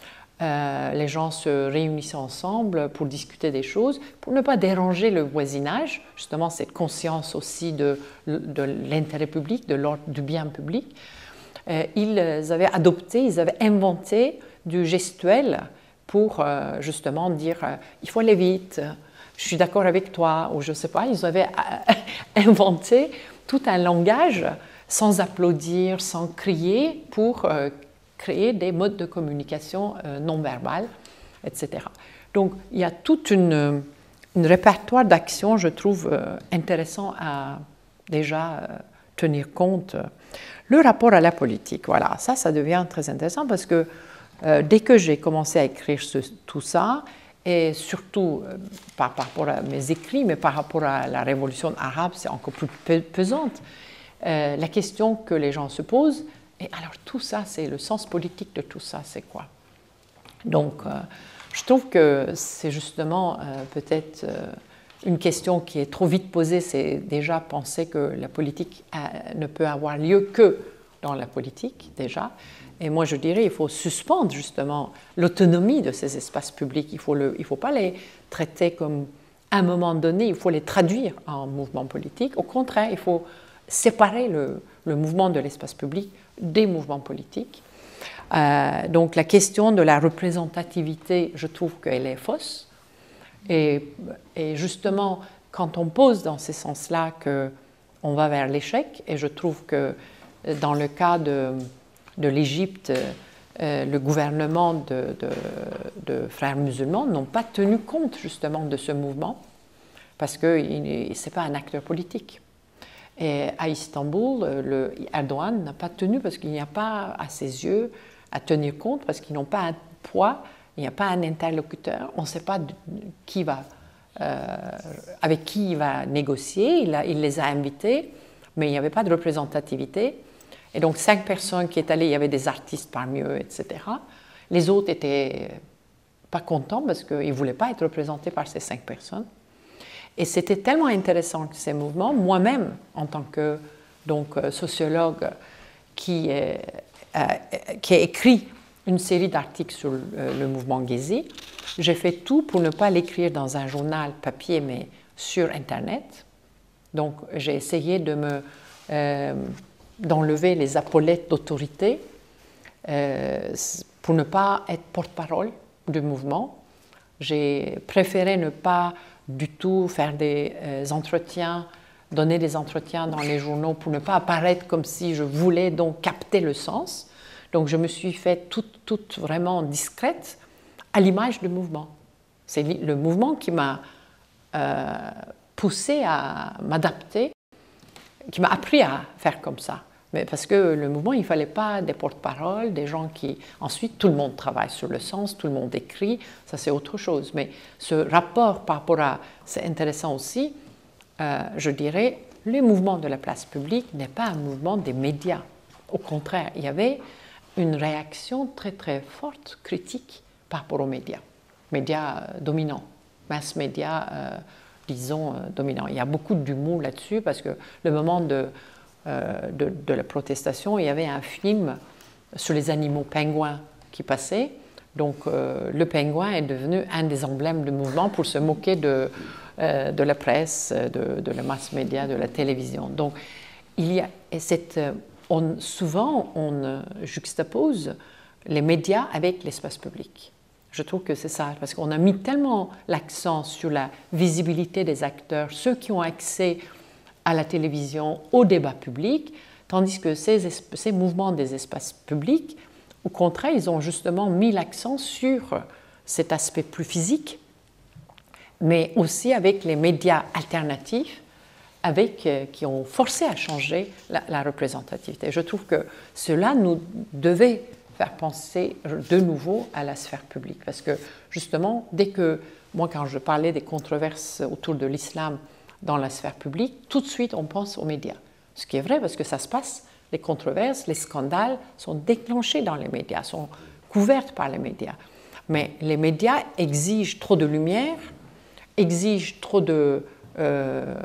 Euh, les gens se réunissaient ensemble pour discuter des choses, pour ne pas déranger le voisinage, justement cette conscience aussi de, de l'intérêt public, de l'ordre du bien public. Euh, ils avaient adopté, ils avaient inventé du gestuel pour euh, justement dire euh, il faut aller vite, je suis d'accord avec toi, ou je ne sais pas, ils avaient euh, inventé tout un langage sans applaudir, sans crier, pour euh, créer des modes de communication euh, non verbales, et cetera. Donc il y a toute une, une répertoire d'actions, je trouve, euh, intéressant à déjà euh, tenir compte. Le rapport à la politique, voilà, ça, ça devient très intéressant parce que Euh, dès que j'ai commencé à écrire ce, tout ça, et surtout, euh, pas par rapport à mes écrits, mais par rapport à la révolution arabe, c'est encore plus pe pesante, euh, la question que les gens se posent, et alors tout ça, c'est le sens politique de tout ça, c'est quoi? Donc, euh, je trouve que c'est justement euh, peut-être euh, une question qui est trop vite posée, c'est déjà penser que la politique a, ne peut avoir lieu que dans la politique, déjà. Et moi, je dirais qu'il faut suspendre justement l'autonomie de ces espaces publics. Il ne faut pas les traiter comme, à un moment donné, il faut les traduire en mouvement politique. Au contraire, il faut séparer le, le mouvement de l'espace public des mouvements politiques. Euh, donc la question de la représentativité, je trouve qu'elle est fausse. Et, et justement, quand on pose dans ce sens-là qu'on va vers l'échec, et je trouve que dans le cas de... de l'Égypte, euh, le gouvernement de, de, de frères musulmans n'ont pas tenu compte justement de ce mouvement parce que ce n'est pas un acteur politique. Et à Istanbul, le Erdogan n'a pas tenu parce qu'il n'y a pas à ses yeux à tenir compte parce qu'ils n'ont pas un poids, il n'y a pas un interlocuteur, on ne sait pas qui va, euh, avec qui il va négocier, il, a, il les a invités, mais il n'y avait pas de représentativité. Et donc, cinq personnes qui étaient allées, il y avait des artistes parmi eux, et cetera. Les autres n'étaient pas contents parce qu'ils ne voulaient pas être représentés par ces cinq personnes. Et c'était tellement intéressant ces mouvements. Moi-même, en tant que donc, sociologue qui, est, euh, qui a écrit une série d'articles sur le, le mouvement Gezi. J'ai fait tout pour ne pas l'écrire dans un journal papier, mais sur Internet. Donc, j'ai essayé de me, euh, d'enlever les épaulettes d'autorité euh, pour ne pas être porte-parole du mouvement. J'ai préféré ne pas du tout faire des euh, entretiens, donner des entretiens dans les journaux pour ne pas apparaître comme si je voulais donc capter le sens. Donc, je me suis faite toute, toute vraiment discrète à l'image du mouvement. C'est le mouvement qui m'a euh, poussée à m'adapter, qui m'a appris à faire comme ça. Mais parce que le mouvement, il ne fallait pas des porte-paroles, des gens qui... Ensuite, tout le monde travaille sur le sens, tout le monde écrit, ça c'est autre chose. Mais ce rapport par rapport à... C'est intéressant aussi, euh, je dirais, le mouvement de la place publique n'est pas un mouvement des médias. Au contraire, il y avait une réaction très très forte, critique, par rapport aux médias. Médias euh, dominants, mass médias, euh, disons, euh, dominants. Il y a beaucoup d'humour là-dessus parce que le moment de... Euh, de, de la protestation, il y avait un film sur les animaux pingouins qui passait. Donc euh, le pingouin est devenu un des emblèmes du mouvement pour se moquer de, euh, de la presse, de, de la mass média, de la télévision. Donc il y a cette, on, souvent on juxtapose les médias avec l'espace public. Je trouve que c'est ça, parce qu'on a mis tellement l'accent sur la visibilité des acteurs, ceux qui ont accès à la télévision, au débat public, tandis que ces, ces mouvements des espaces publics, au contraire, ils ont justement mis l'accent sur cet aspect plus physique, mais aussi avec les médias alternatifs, avec, euh, qui ont forcé à changer la, la représentativité. Je trouve que cela nous devait faire penser de nouveau à la sphère publique, parce que justement, dès que, moi quand je parlais des controverses autour de l'islam, dans la sphère publique, tout de suite on pense aux médias. Ce qui est vrai parce que ça se passe, les controverses, les scandales sont déclenchés dans les médias, sont couverts par les médias. Mais les médias exigent trop de lumière, exigent trop de euh,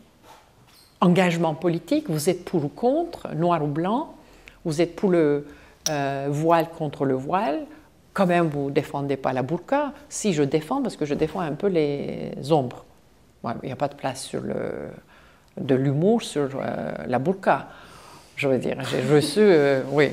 engagement politique. Vous êtes pour ou contre, noir ou blanc, vous êtes pour le euh, voile contre le voile, quand même vous ne défendez pas la burqa. Si je défends, parce que je défends un peu les ombres. Il n'y a pas de place sur le, de l'humour sur euh, la burqa. Je veux dire, j'ai reçu, euh, oui.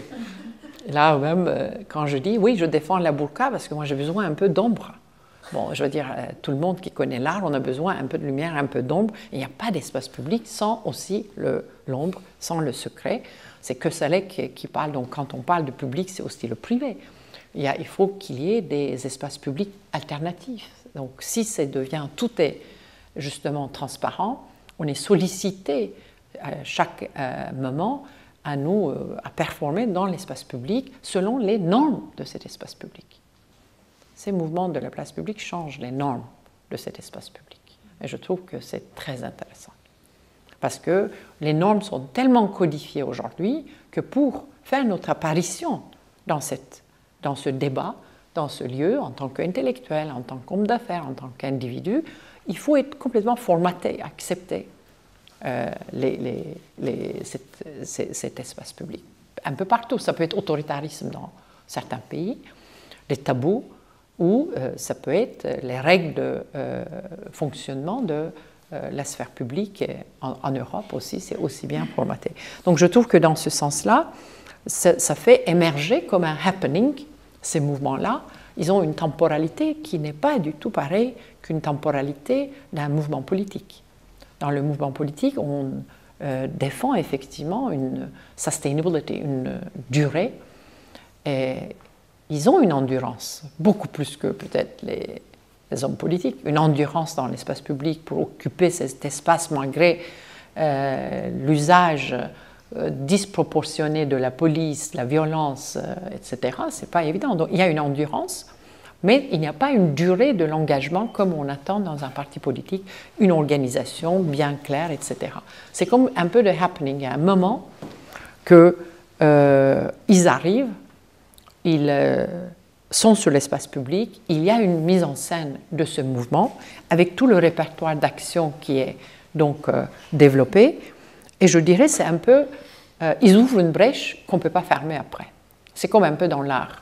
Là même, euh, quand je dis, oui, je défends la burqa parce que moi j'ai besoin un peu d'ombre. Bon, je veux dire, euh, tout le monde qui connaît l'art, on a besoin un peu de lumière, un peu d'ombre. Il n'y a pas d'espace public sans aussi l'ombre, sans le secret. C'est que Saleh qui, qui parle, donc quand on parle de public, c'est aussi le privé. Il, y a, il faut qu'il y ait des espaces publics alternatifs. Donc si ça devient, tout est justement transparent, on est sollicité à chaque euh, moment à nous, euh, à performer dans l'espace public selon les normes de cet espace public. Ces mouvements de la place publique changent les normes de cet espace public. Et je trouve que c'est très intéressant. Parce que les normes sont tellement codifiées aujourd'hui que pour faire notre apparition dans, cette, dans ce débat, dans ce lieu, en tant qu'intellectuel, en tant qu'homme d'affaires, en tant qu'individu, il faut être complètement formaté, accepter euh, les, les, les, cette, ces, cet espace public. Un peu partout, ça peut être autoritarisme dans certains pays, les tabous, ou euh, ça peut être les règles de euh, fonctionnement de euh, la sphère publique. Et en, en Europe aussi, c'est aussi bien formaté. Donc je trouve que dans ce sens-là, ça, ça fait émerger comme un happening ces mouvements-là. Ils ont une temporalité qui n'est pas du tout pareille qu'une temporalité d'un mouvement politique. Dans le mouvement politique, on euh, défend effectivement une sustainability, une durée, et ils ont une endurance, beaucoup plus que peut-être les, les hommes politiques, une endurance dans l'espace public pour occuper cet espace malgré euh, l'usage euh, disproportionné de la police, la violence, euh, et cetera. C'est pas évident. Donc il y a une endurance, mais il n'y a pas une durée de l'engagement comme on attend dans un parti politique, une organisation bien claire, et cetera. C'est comme un peu de happening. Il y a un moment qu'ils euh, arrivent, ils euh, sont sur l'espace public, il y a une mise en scène de ce mouvement avec tout le répertoire d'action qui est donc euh, développé. Et je dirais, c'est un peu, euh, ils ouvrent une brèche qu'on ne peut pas fermer après. C'est comme un peu dans l'art.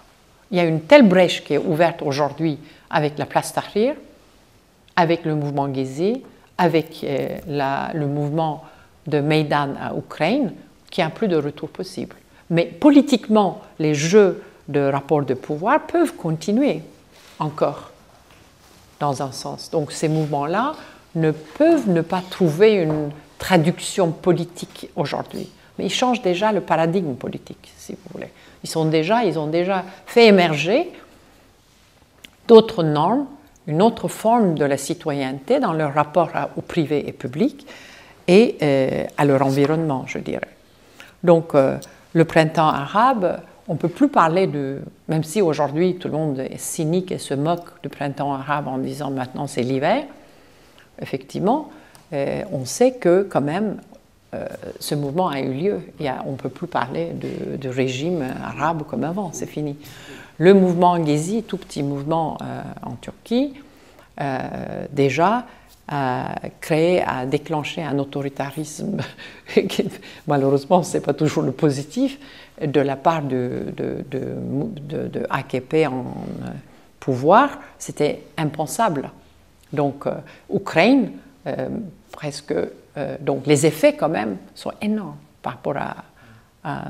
il y a une telle brèche qui est ouverte aujourd'hui avec la place Tahrir, avec le mouvement Gezi, avec euh, la, le mouvement de Maïdan à Ukraine, qu'il n'y a plus de retour possible. Mais politiquement, les jeux de rapport de pouvoir peuvent continuer encore, dans un sens. Donc ces mouvements-là ne peuvent ne pas trouver une traduction politique aujourd'hui. Mais ils changent déjà le paradigme politique, si vous voulez. Ils, sont déjà, ils ont déjà fait émerger d'autres normes, une autre forme de la citoyenneté dans leur rapport à, au privé et public et euh, à leur environnement, je dirais. Donc, euh, le printemps arabe, on ne peut plus parler de... Même si aujourd'hui, tout le monde est cynique et se moque du printemps arabe en disant maintenant c'est l'hiver, effectivement, euh, on sait que quand même, euh, ce mouvement a eu lieu. Il y a, on ne peut plus parler de, de régime arabe comme avant, c'est fini. Le mouvement Gezi, tout petit mouvement euh, en Turquie, euh, déjà a créé, a déclenché un autoritarisme qui, malheureusement, ce n'est pas toujours le positif, de la part de, de, de, de, de A K P en pouvoir. C'était impensable. Donc, euh, Ukraine, euh, presque, euh, donc les effets quand même sont énormes par rapport à, à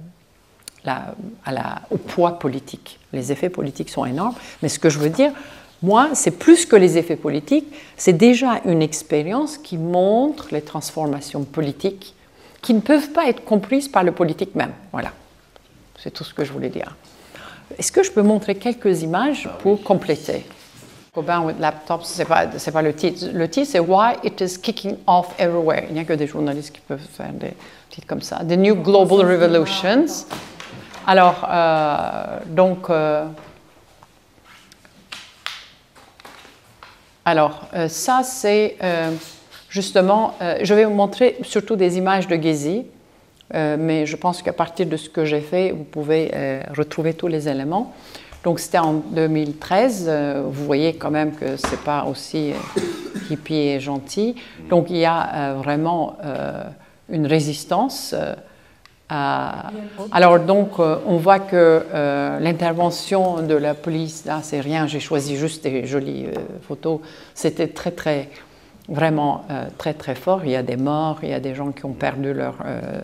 La, à la, au poids politique. Les effets politiques sont énormes, mais ce que je veux dire, moi, c'est plus que les effets politiques, c'est déjà une expérience qui montre les transformations politiques qui ne peuvent pas être comprises par le politique même. Voilà, c'est tout ce que je voulais dire. Est-ce que je peux montrer quelques images pour compléter? Cobain with laptops, c'est pas, c'est pas le titre. Le titre, c'est Why it is kicking off everywhere. Il n'y a que des journalistes qui peuvent faire des titres comme ça. The New Global Revolutions. Alors, euh, donc, euh, alors euh, ça c'est euh, justement, euh, je vais vous montrer surtout des images de Gezi, euh, mais je pense qu'à partir de ce que j'ai fait, vous pouvez euh, retrouver tous les éléments. Donc c'était en deux mille treize, euh, vous voyez quand même que c'est pas aussi euh, hippie et gentil. Donc il y a euh, vraiment euh, une résistance. Euh, Euh, alors donc euh, on voit que euh, l'intervention de la police, là c'est rien, j'ai choisi juste des jolies euh, photos, c'était très très, vraiment euh, très très fort, il y a des morts, il y a des gens qui ont perdu leur, euh,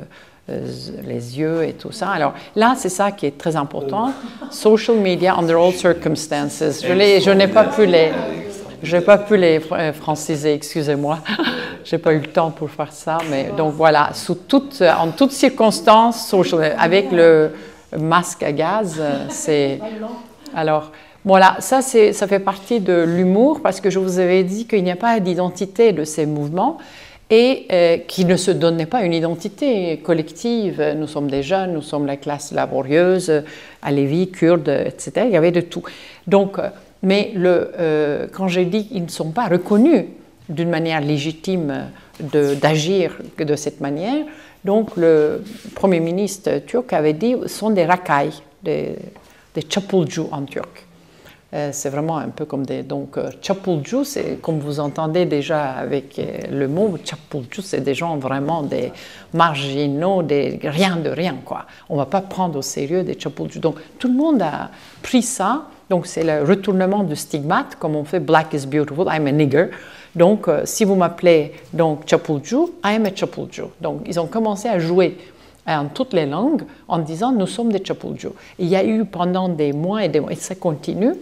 les yeux et tout ça. Alors là c'est ça qui est très important, social media under all circumstances, je, les, je n'ai pas pu les... Je n'ai pas pu les franciser, excusez-moi. Je n'ai pas eu le temps pour faire ça. Mais donc voilà, sous toute, en toutes circonstances, avec le masque à gaz, c'est... Alors, voilà, ça, ça fait partie de l'humour parce que je vous avais dit qu'il n'y a pas d'identité de ces mouvements et euh, qui ne se donnaient pas une identité collective. Nous sommes des jeunes, nous sommes la classe laborieuse, Alevis, Kurdes, et cetera. Il y avait de tout. Donc... Mais le, euh, quand j'ai dit qu'ils ne sont pas reconnus d'une manière légitime d'agir de, de cette manière, donc le Premier ministre turc avait dit ce sont des racailles, des, des çapulcu en turc. Euh, c'est vraiment un peu comme des... Donc, euh, çapulcu, c'est comme vous entendez déjà avec euh, le mot, çapulcu, c'est des gens vraiment des marginaux, des rien de rien, quoi. On ne va pas prendre au sérieux des çapulcu. Donc, tout le monde a pris ça. Donc, c'est le retournement du stigmate, comme on fait Black is beautiful, I'm a nigger. Donc, euh, si vous m'appelez donc çapulcu, I am a çapulcu. Donc, ils ont commencé à jouer en toutes les langues en disant nous sommes des çapulcu. Il y a eu pendant des mois et des mois, et ça continue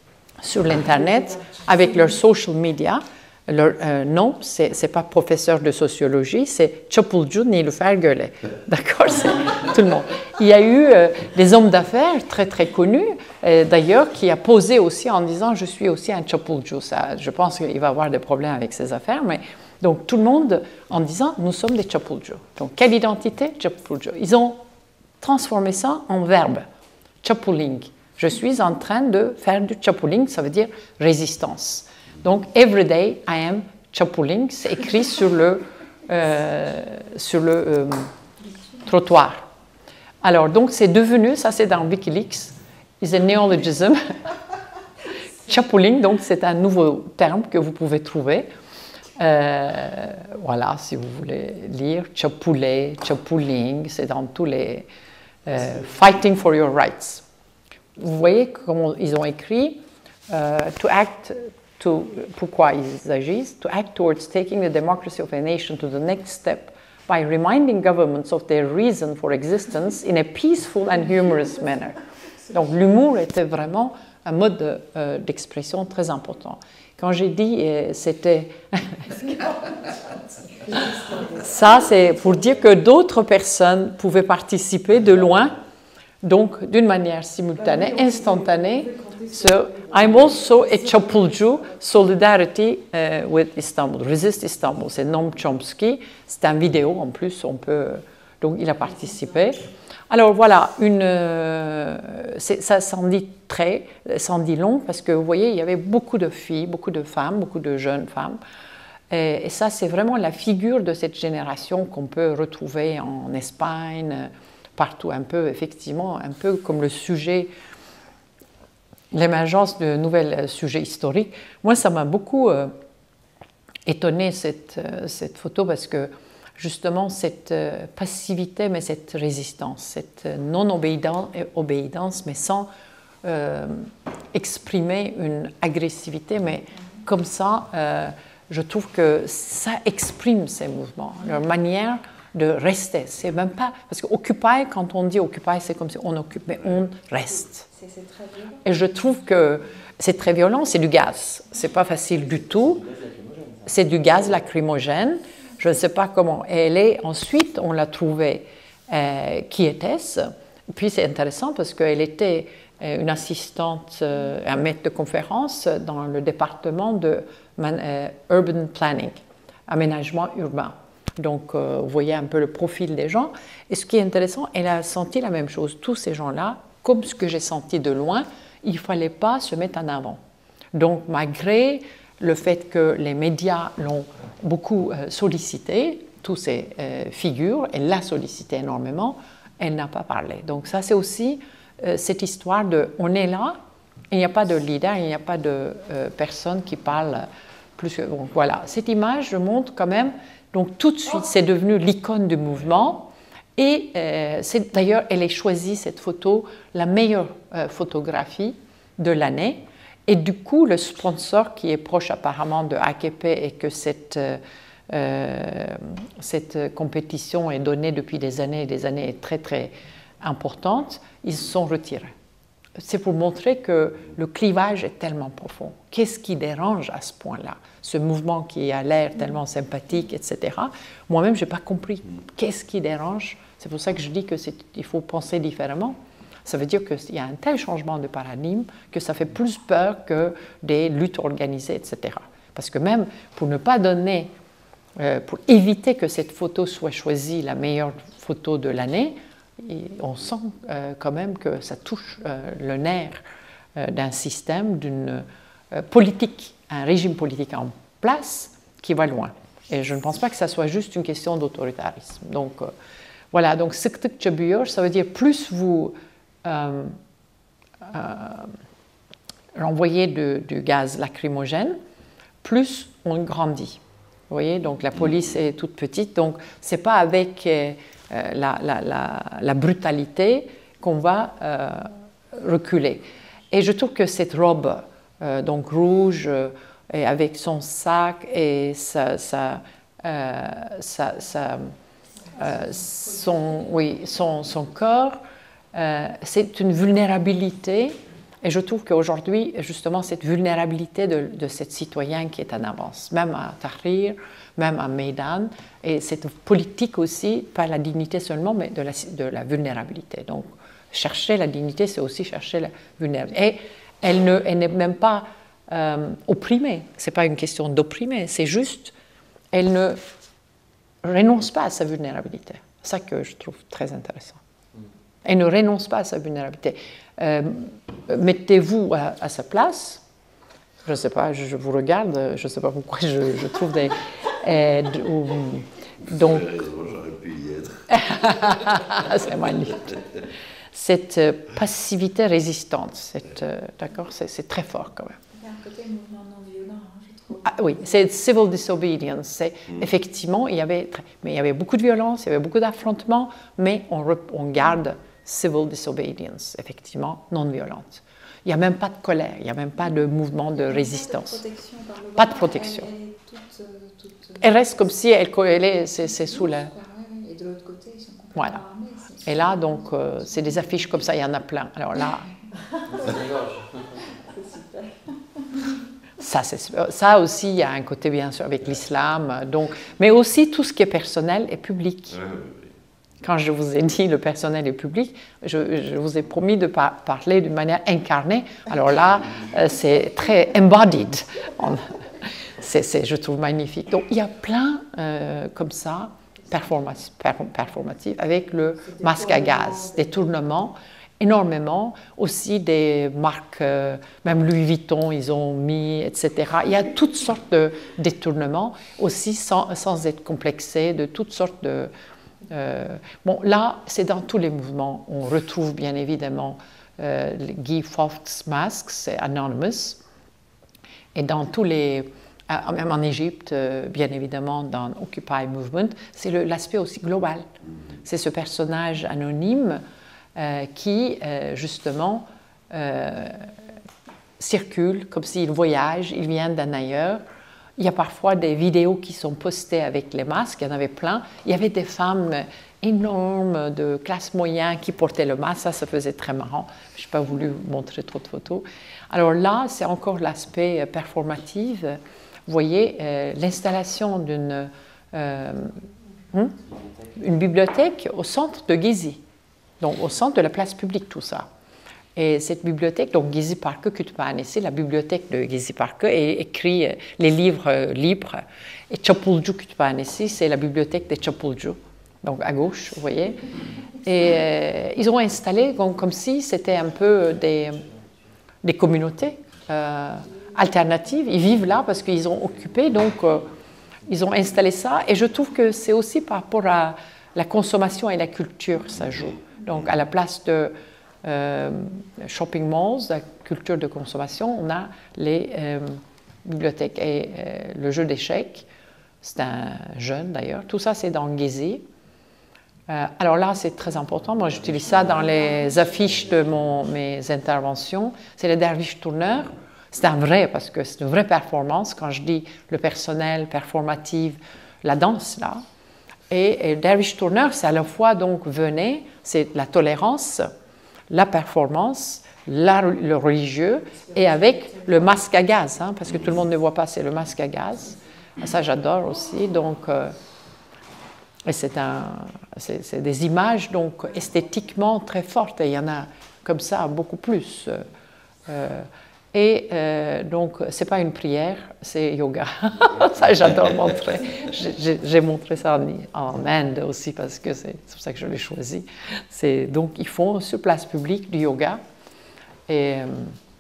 sur l'Internet avec leur social media. Leur euh, nom, ce n'est pas professeur de sociologie, c'est çapulcu Nilüfer Göle. D'accord, c'est tout le monde. Il y a eu euh, des hommes d'affaires très très connus, euh, d'ailleurs, qui a posé aussi en disant je suis aussi un çapulcu. Ça, je pense qu'il va avoir des problèmes avec ses affaires, mais donc tout le monde en disant nous sommes des çapulcu. Donc quelle identité? Çapulcu. Ils ont transformé ça en verbe, çapuling. Je suis en train de faire du çapuling, ça veut dire résistance. Donc, every day I am çapuling, c'est écrit sur le, euh, sur le euh, trottoir. Alors, donc, c'est devenu, ça c'est dans Wikileaks, is a neologism. Çapuling, donc c'est un nouveau terme que vous pouvez trouver. Euh, voilà, si vous voulez lire, çapulé, çapuling, c'est dans tous les... Euh, fighting for your rights. vous voyez comment ils ont écrit euh, to act, to, pourquoi ils agissent, to act towards taking the democracy of a nation to the next step by reminding governments of their reason for existence in a peaceful and humorous manner. Donc l'humour était vraiment un mode de, euh, d'expression très important. Quand j'ai dit euh, c'était... Ça, c'est pour dire que d'autres personnes pouvaient participer de loin, donc d'une manière simultanée, instantanée. So, I'm also a Chapulju, Solidarity uh, with Istanbul, Resist Istanbul. C'est Noam Chomsky, c'est une vidéo en plus, on peut... Donc il a participé. Alors voilà, une, euh, ça s'en dit très, s'en dit long, parce que vous voyez, il y avait beaucoup de filles, beaucoup de femmes, beaucoup de jeunes femmes. Et, et ça, c'est vraiment la figure de cette génération qu'on peut retrouver en Espagne, partout un peu, effectivement, un peu comme le sujet, l'émergence de nouveaux sujets historiques. Moi, ça m'a beaucoup euh, étonné cette, euh, cette photo, parce que justement, cette euh, passivité, mais cette résistance, cette non-obéissance, mais sans euh, exprimer une agressivité, mais comme ça, euh, je trouve que ça exprime ces mouvements, leur manière de rester. C'est même pas... Parce qu'Occupy, quand on dit Occupy, c'est comme si on occupe, mais on reste. C'est, c'est très violent. Et je trouve que c'est très violent, c'est du gaz. C'est pas facile du tout. C'est du gaz lacrymogène. Je ne sais pas comment. Et elle est, ensuite, on l'a trouvée. Euh, qui était-ce? Puis c'est intéressant parce qu'elle était une assistante, euh, un maître de conférence dans le département de man, euh, Urban Planning, aménagement urbain. Donc, euh, vous voyez un peu le profil des gens. Et ce qui est intéressant, elle a senti la même chose. Tous ces gens-là, comme ce que j'ai senti de loin, il ne fallait pas se mettre en avant. Donc, malgré le fait que les médias l'ont beaucoup euh, sollicité, toutes ces euh, figures, elle l'a sollicité énormément, elle n'a pas parlé. Donc ça, c'est aussi euh, cette histoire de « on est là, il n'y a pas de leader, il n'y a pas de euh, personne qui parle plus que… » Donc voilà, cette image je montre quand même, donc tout de suite, c'est devenu l'icône du mouvement. Et euh, c'est, d'ailleurs, elle a choisi cette photo, la meilleure euh, photographie de l'année. Et du coup, le sponsor qui est proche apparemment de A K P et que cette, euh, cette compétition est donnée depuis des années et des années est très très importante, ils se sont retirés. C'est pour montrer que le clivage est tellement profond. Qu'est-ce qui dérange à ce point-là? Ce mouvement qui a l'air tellement sympathique, et cetera. Moi-même, je n'ai pas compris. Qu'est-ce qui dérange? C'est pour ça que je dis qu'il faut penser différemment. Ça veut dire qu'il y a un tel changement de paradigme que ça fait plus peur que des luttes organisées, et cetera. Parce que même pour ne pas donner, euh, pour éviter que cette photo soit choisie la meilleure photo de l'année, on sent euh, quand même que ça touche euh, le nerf euh, d'un système, d'une euh, politique, un régime politique en place qui va loin. Et je ne pense pas que ça soit juste une question d'autoritarisme. Donc euh, voilà, donc sıktık çabıyor, ça veut dire plus vous euh, euh, renvoyez de, du gaz lacrymogène, plus on grandit. Vous voyez, donc la police est toute petite, donc c'est pas avec euh, la, la, la, la brutalité qu'on va euh, reculer. Et je trouve que cette robe, euh, donc rouge, euh, et avec son sac et sa, sa, euh, sa, sa, euh, son, oui, son, son corps, euh, c'est une vulnérabilité. Et je trouve qu'aujourd'hui, justement, cette vulnérabilité de, de cette citoyen qui est en avance, même à Tahrir, même à Meydan, et cette politique aussi, pas la dignité seulement, mais de la, de la vulnérabilité. Donc, chercher la dignité, c'est aussi chercher la vulnérabilité. Et elle, ne, elle n'est même pas euh, opprimée, ce n'est pas une question d'opprimer, c'est juste, elle ne renonce pas à sa vulnérabilité. C'est ça que je trouve très intéressant. Elle ne renonce pas à sa vulnérabilité. Euh, mettez-vous à, à sa place, je ne sais pas, je, je vous regarde, je ne sais pas pourquoi je, je trouve des... Euh, donc, j'aurais pu y être. C'est magnifique. Cette euh, passivité résistante, c'est, euh, d'accord, c'est, c'est très fort quand même. Il y a un côté mouvement non violent, hein, je trouve. Ah, oui, c'est civil disobedience. C'est, mm. Effectivement, il y avait, mais il y avait beaucoup de violence, il y avait beaucoup d'affrontements, mais on, on garde civil disobedience, effectivement, non violente. Il n'y a même pas de colère, il n'y a même pas de mouvement de résistance. Pas de protection. Elle, elle est toute, euh, toute, Elle reste comme si elle, elle est, c'est, c'est sous la... Ouais, ouais. Et de l'autre côté, ils sont complètement Voilà. armés. C'est- Et là, donc, euh, c'est des affiches comme ça, il y en a plein. Alors là, C'est super. ça, c'est, ça aussi, il y a un côté, bien sûr, avec l'islam. Donc, mais aussi, tout ce qui est personnel est public. Quand je vous ai dit le personnel est public, je, je vous ai promis de par, parler d'une manière incarnée. Alors là, euh, c'est très embodied. On- c'est, c'est, je trouve magnifique. Donc, il y a plein euh, comme ça, performa- per- performatifs, avec le masque à gaz, des tournements, énormément. Aussi des marques, euh, même Louis Vuitton, ils ont mis, et cetera. Il y a toutes sortes de détournements, aussi sans, sans être complexé, de toutes sortes de... Euh, bon, là, c'est dans tous les mouvements. On retrouve bien évidemment euh, Guy Fawkes Masks, c'est Anonymous. Et dans tous les... euh, même en Égypte, euh, bien évidemment, dans Occupy Movement, c'est le- l'aspect aussi global. C'est ce personnage anonyme euh, qui, euh, justement, euh, circule comme s'il voyage, il vient d'un ailleurs. Il y a parfois des vidéos qui sont postées avec les masques, il y en avait plein. Il y avait des femmes énormes de classe moyenne qui portaient le masque, ça, ça faisait très marrant. Je n'ai pas voulu vous montrer trop de photos. Alors là, c'est encore l'aspect performatif. Vous voyez, euh, l'installation d'une euh, hmm, une bibliothèque au centre de Gezi, donc au centre de la place publique, tout ça. Et cette bibliothèque, donc Gezi Parkı Kütüphanesi, la bibliothèque de Gezi Parkı, est écrit euh, les livres euh, libres. Et Çapulcu Kütüphanesi, c'est la bibliothèque des Çapulcu, donc à gauche, vous voyez. Et euh, ils ont installé comme, comme si c'était un peu des, des communautés euh, alternatives. Ils vivent là parce qu'ils ont occupé, donc euh, ils ont installé ça. Et je trouve que c'est aussi par rapport à la consommation et la culture, ça joue. Donc à la place de Euh, shopping malls, la culture de consommation, on a les euh, bibliothèques et euh, le jeu d'échecs. C'est un jeune d'ailleurs. Tout ça, c'est dans Gezi. Euh, alors là, c'est très important. Moi, j'utilise ça dans les affiches de mon, mes interventions. C'est le derviche tourneur. C'est un vrai, parce que c'est une vraie performance. Quand je dis le personnel, performative, la danse, là. Et, et le derviche tourneur, c'est à la fois, donc, venez, c'est la tolérance, la performance, la, le religieux, et avec le masque à gaz, hein, parce que tout le monde ne voit pas, c'est le masque à gaz. Ça, j'adore aussi. Donc, euh, et c'est, un, c'est, c'est des images donc, esthétiquement très fortes, et il y en a comme ça beaucoup plus. Euh, et euh, donc, ce n'est pas une prière, c'est yoga. Ça, j'adore montrer. J'ai, j'ai montré ça en, en Inde aussi, parce que c'est, c'est pour ça que je l'ai choisi. C'est, donc, ils font sur place publique du yoga. Et, euh,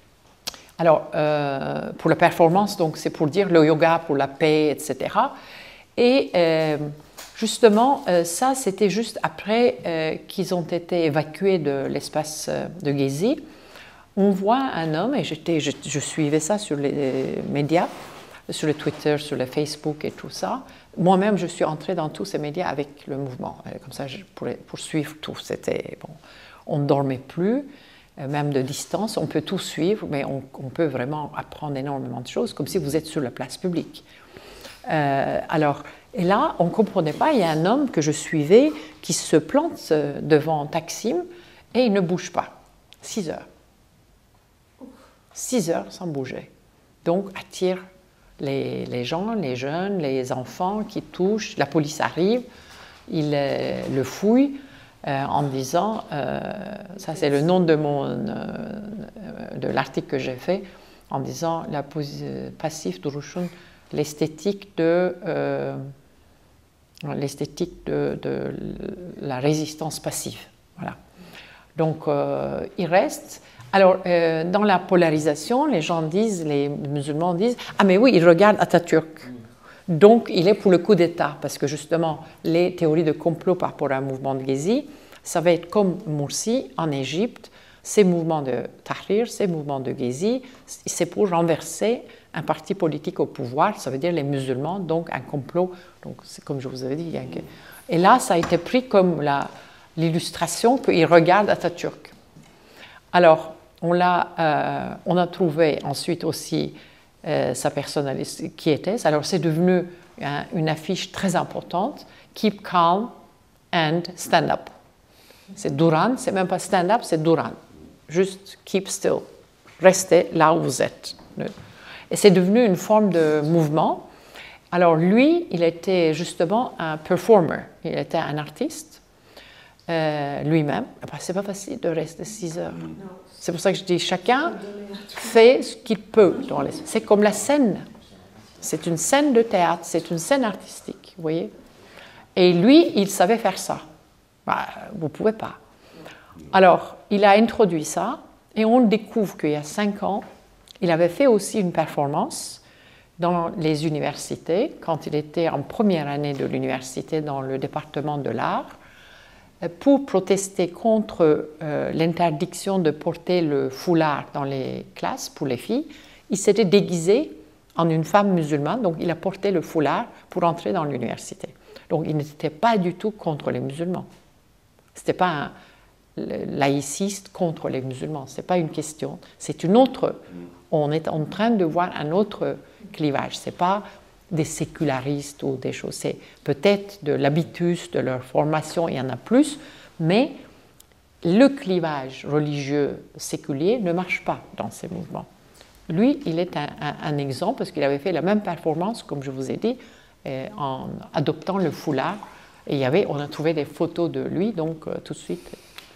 alors, euh, pour la performance, donc, c'est pour dire le yoga pour la paix, et cetera. Et euh, justement, euh, ça, c'était juste après euh, qu'ils ont été évacués de l'espace de Gezi. On voit un homme, et j'étais, je, je suivais ça sur les médias, sur le Twitter, sur le Facebook et tout ça. Moi-même, je suis entrée dans tous ces médias avec le mouvement. Comme ça, je pourrais poursuivre tout. C'était, bon, on ne dormait plus, même de distance. On peut tout suivre, mais on, on peut vraiment apprendre énormément de choses, comme si vous êtes sur la place publique. Euh, alors, et là, on ne comprenait pas. Il y a un homme que je suivais qui se plante devant Taksim et il ne bouge pas. Six heures. Six heures sans bouger. Donc, attire les, les gens, les jeunes, les enfants qui touchent. La police arrive, il euh, le fouille euh, en disant, euh, ça c'est le nom de, mon, euh, de l'article que j'ai fait, en disant la passif duruşun, l'esthétique de, euh, l'esthétique de, de la résistance passive. Voilà. Donc, euh, il reste. Alors, euh, dans la polarisation, les gens disent, les musulmans disent, ah mais oui, il regarde Atatürk. Donc, il est pour le coup d'État, parce que justement, les théories de complot par rapport à un mouvement de Gezi, ça va être comme Morsi en Égypte, ces mouvements de Tahrir, ces mouvements de Gezi, c'est pour renverser un parti politique au pouvoir, ça veut dire les musulmans, donc un complot. Donc, c'est comme je vous avais dit. Et là, ça a été pris comme la, l'illustration qu'il regarde Atatürk. Alors, on, l'a, euh, on a trouvé ensuite aussi euh, sa personnalité qui était. Alors, c'est devenu hein, une affiche très importante, Keep calm and stand up. C'est Duran, c'est même pas stand up, c'est Duran. Juste keep still, restez là où vous êtes. Et c'est devenu une forme de mouvement. Alors lui, il était justement un performer, il était un artiste euh, lui-même. C'est pas facile de rester six heures. C'est pour ça que je dis chacun fait ce qu'il peut. Dans les... C'est comme la scène. C'est une scène de théâtre, c'est une scène artistique, vous voyez. Et lui, il savait faire ça. Bah, vous ne pouvez pas. Alors, il a introduit ça et on découvre qu'il y a cinq ans, il avait fait aussi une performance dans les universités, quand il était en première année de l'université dans le département de l'art, pour protester contre euh, l'interdiction de porter le foulard dans les classes pour les filles. Il s'était déguisé en une femme musulmane, donc il a porté le foulard pour entrer dans l'université. Donc il n'était pas du tout contre les musulmans. Ce n'était pas un laïciste contre les musulmans, ce n'est pas une question. C'est une autre, on est en train de voir un autre clivage. Ce n'est pas des sécularistes ou des choses, c'est peut-être de l'habitus, de leur formation, il y en a plus, mais le clivage religieux séculier ne marche pas dans ces mouvements. Lui, il est un, un, un exemple parce qu'il avait fait la même performance, comme je vous ai dit, eh, en adoptant le foulard. Et il y avait, on a trouvé des photos de lui, donc euh, tout de suite.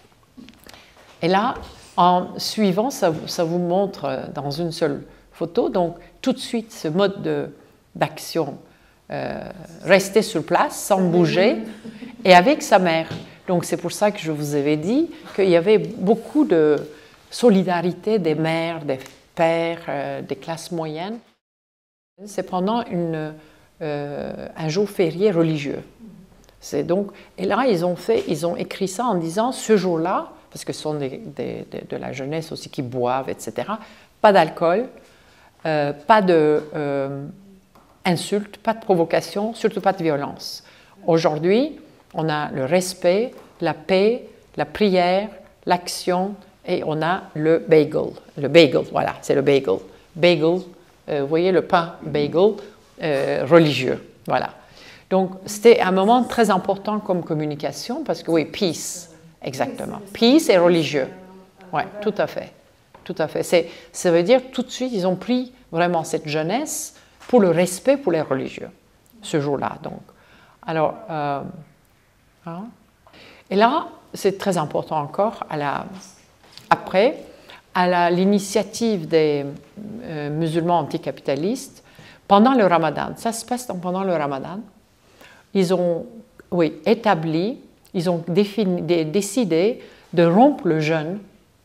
Et là, en suivant, ça, ça vous montre euh, dans une seule photo, donc tout de suite ce mode de, d'action, euh, rester sur place sans bouger, et avec sa mère. Donc c'est pour ça que je vous avais dit qu'il y avait beaucoup de solidarité des mères, des pères, euh, des classes moyennes. C'est pendant une, euh, un jour férié religieux. C'est donc, et là, ils ont, fait, ils ont écrit ça en disant, ce jour-là, parce que ce sont des, des, des, de la jeunesse aussi qui boivent, et cetera, pas d'alcool, euh, pas de euh, insultes, pas de provocation, surtout pas de violence. Aujourd'hui, on a le respect, la paix, la prière, l'action, et on a le bagel. Le bagel, voilà, c'est le bagel. Bagel, euh, vous voyez le pain bagel euh, religieux, voilà. Donc, c'était un moment très important comme communication, parce que oui, peace, exactement. Peace et religieux. Oui, tout à fait. Tout à fait. C'est, ça veut dire, tout de suite, ils ont pris vraiment cette jeunesse pour le respect pour les religieux, ce jour-là, donc. Alors, euh, hein. Et là, c'est très important encore, à la, après, à l'initiative des euh, musulmans anticapitalistes, pendant le ramadan, ça se passe donc pendant le ramadan, ils ont oui, établi, ils ont défini, dé, décidé de rompre le jeûne,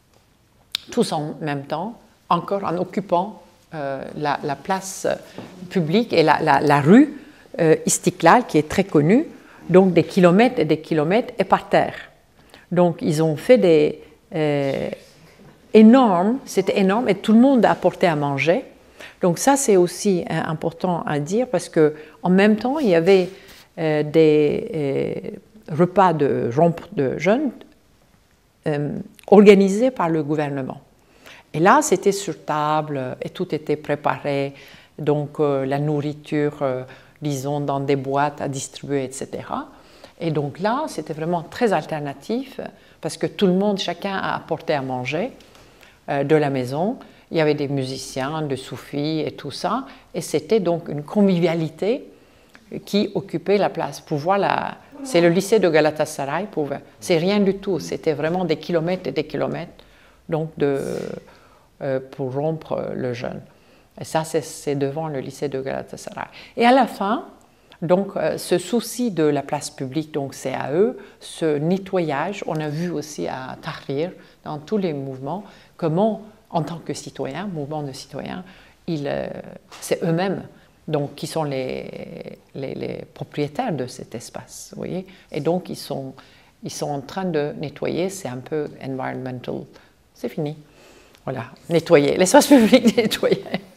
tous en même temps, encore en occupant euh, la, la place publique et la, la, la rue euh, Istiklal, qui est très connue, donc des kilomètres et des kilomètres, et par terre. Donc ils ont fait des euh, énormes, c'était énorme, et tout le monde a apporté à manger. Donc ça, c'est aussi euh, important à dire, parce qu'en même temps, il y avait Euh, des euh, repas de rompre de jeûne euh, organisés par le gouvernement. Et là, c'était sur table et tout était préparé, donc euh, la nourriture, euh, disons, dans des boîtes à distribuer, et cetera. Et donc là, c'était vraiment très alternatif parce que tout le monde, chacun a apporté à manger euh, de la maison. Il y avait des musiciens, des soufis et tout ça. Et c'était donc une convivialité qui occupait la place. Pour voir la... C'est le lycée de Galatasaray. Pour... C'est rien du tout. C'était vraiment des kilomètres et des kilomètres donc de, euh, pour rompre le jeûne. Et ça, c'est devant le lycée de Galatasaray. Et à la fin, donc, euh, ce souci de la place publique, donc c'est à eux, ce nettoyage, on a vu aussi à Tahrir, dans tous les mouvements, comment, en tant que citoyens, mouvement de citoyens, euh, c'est eux-mêmes donc qui sont les, les, les propriétaires de cet espace, vous voyez. Et donc ils sont, ils sont en train de nettoyer, c'est un peu environmental, c'est fini. Voilà, nettoyer, l'espace public nettoyé.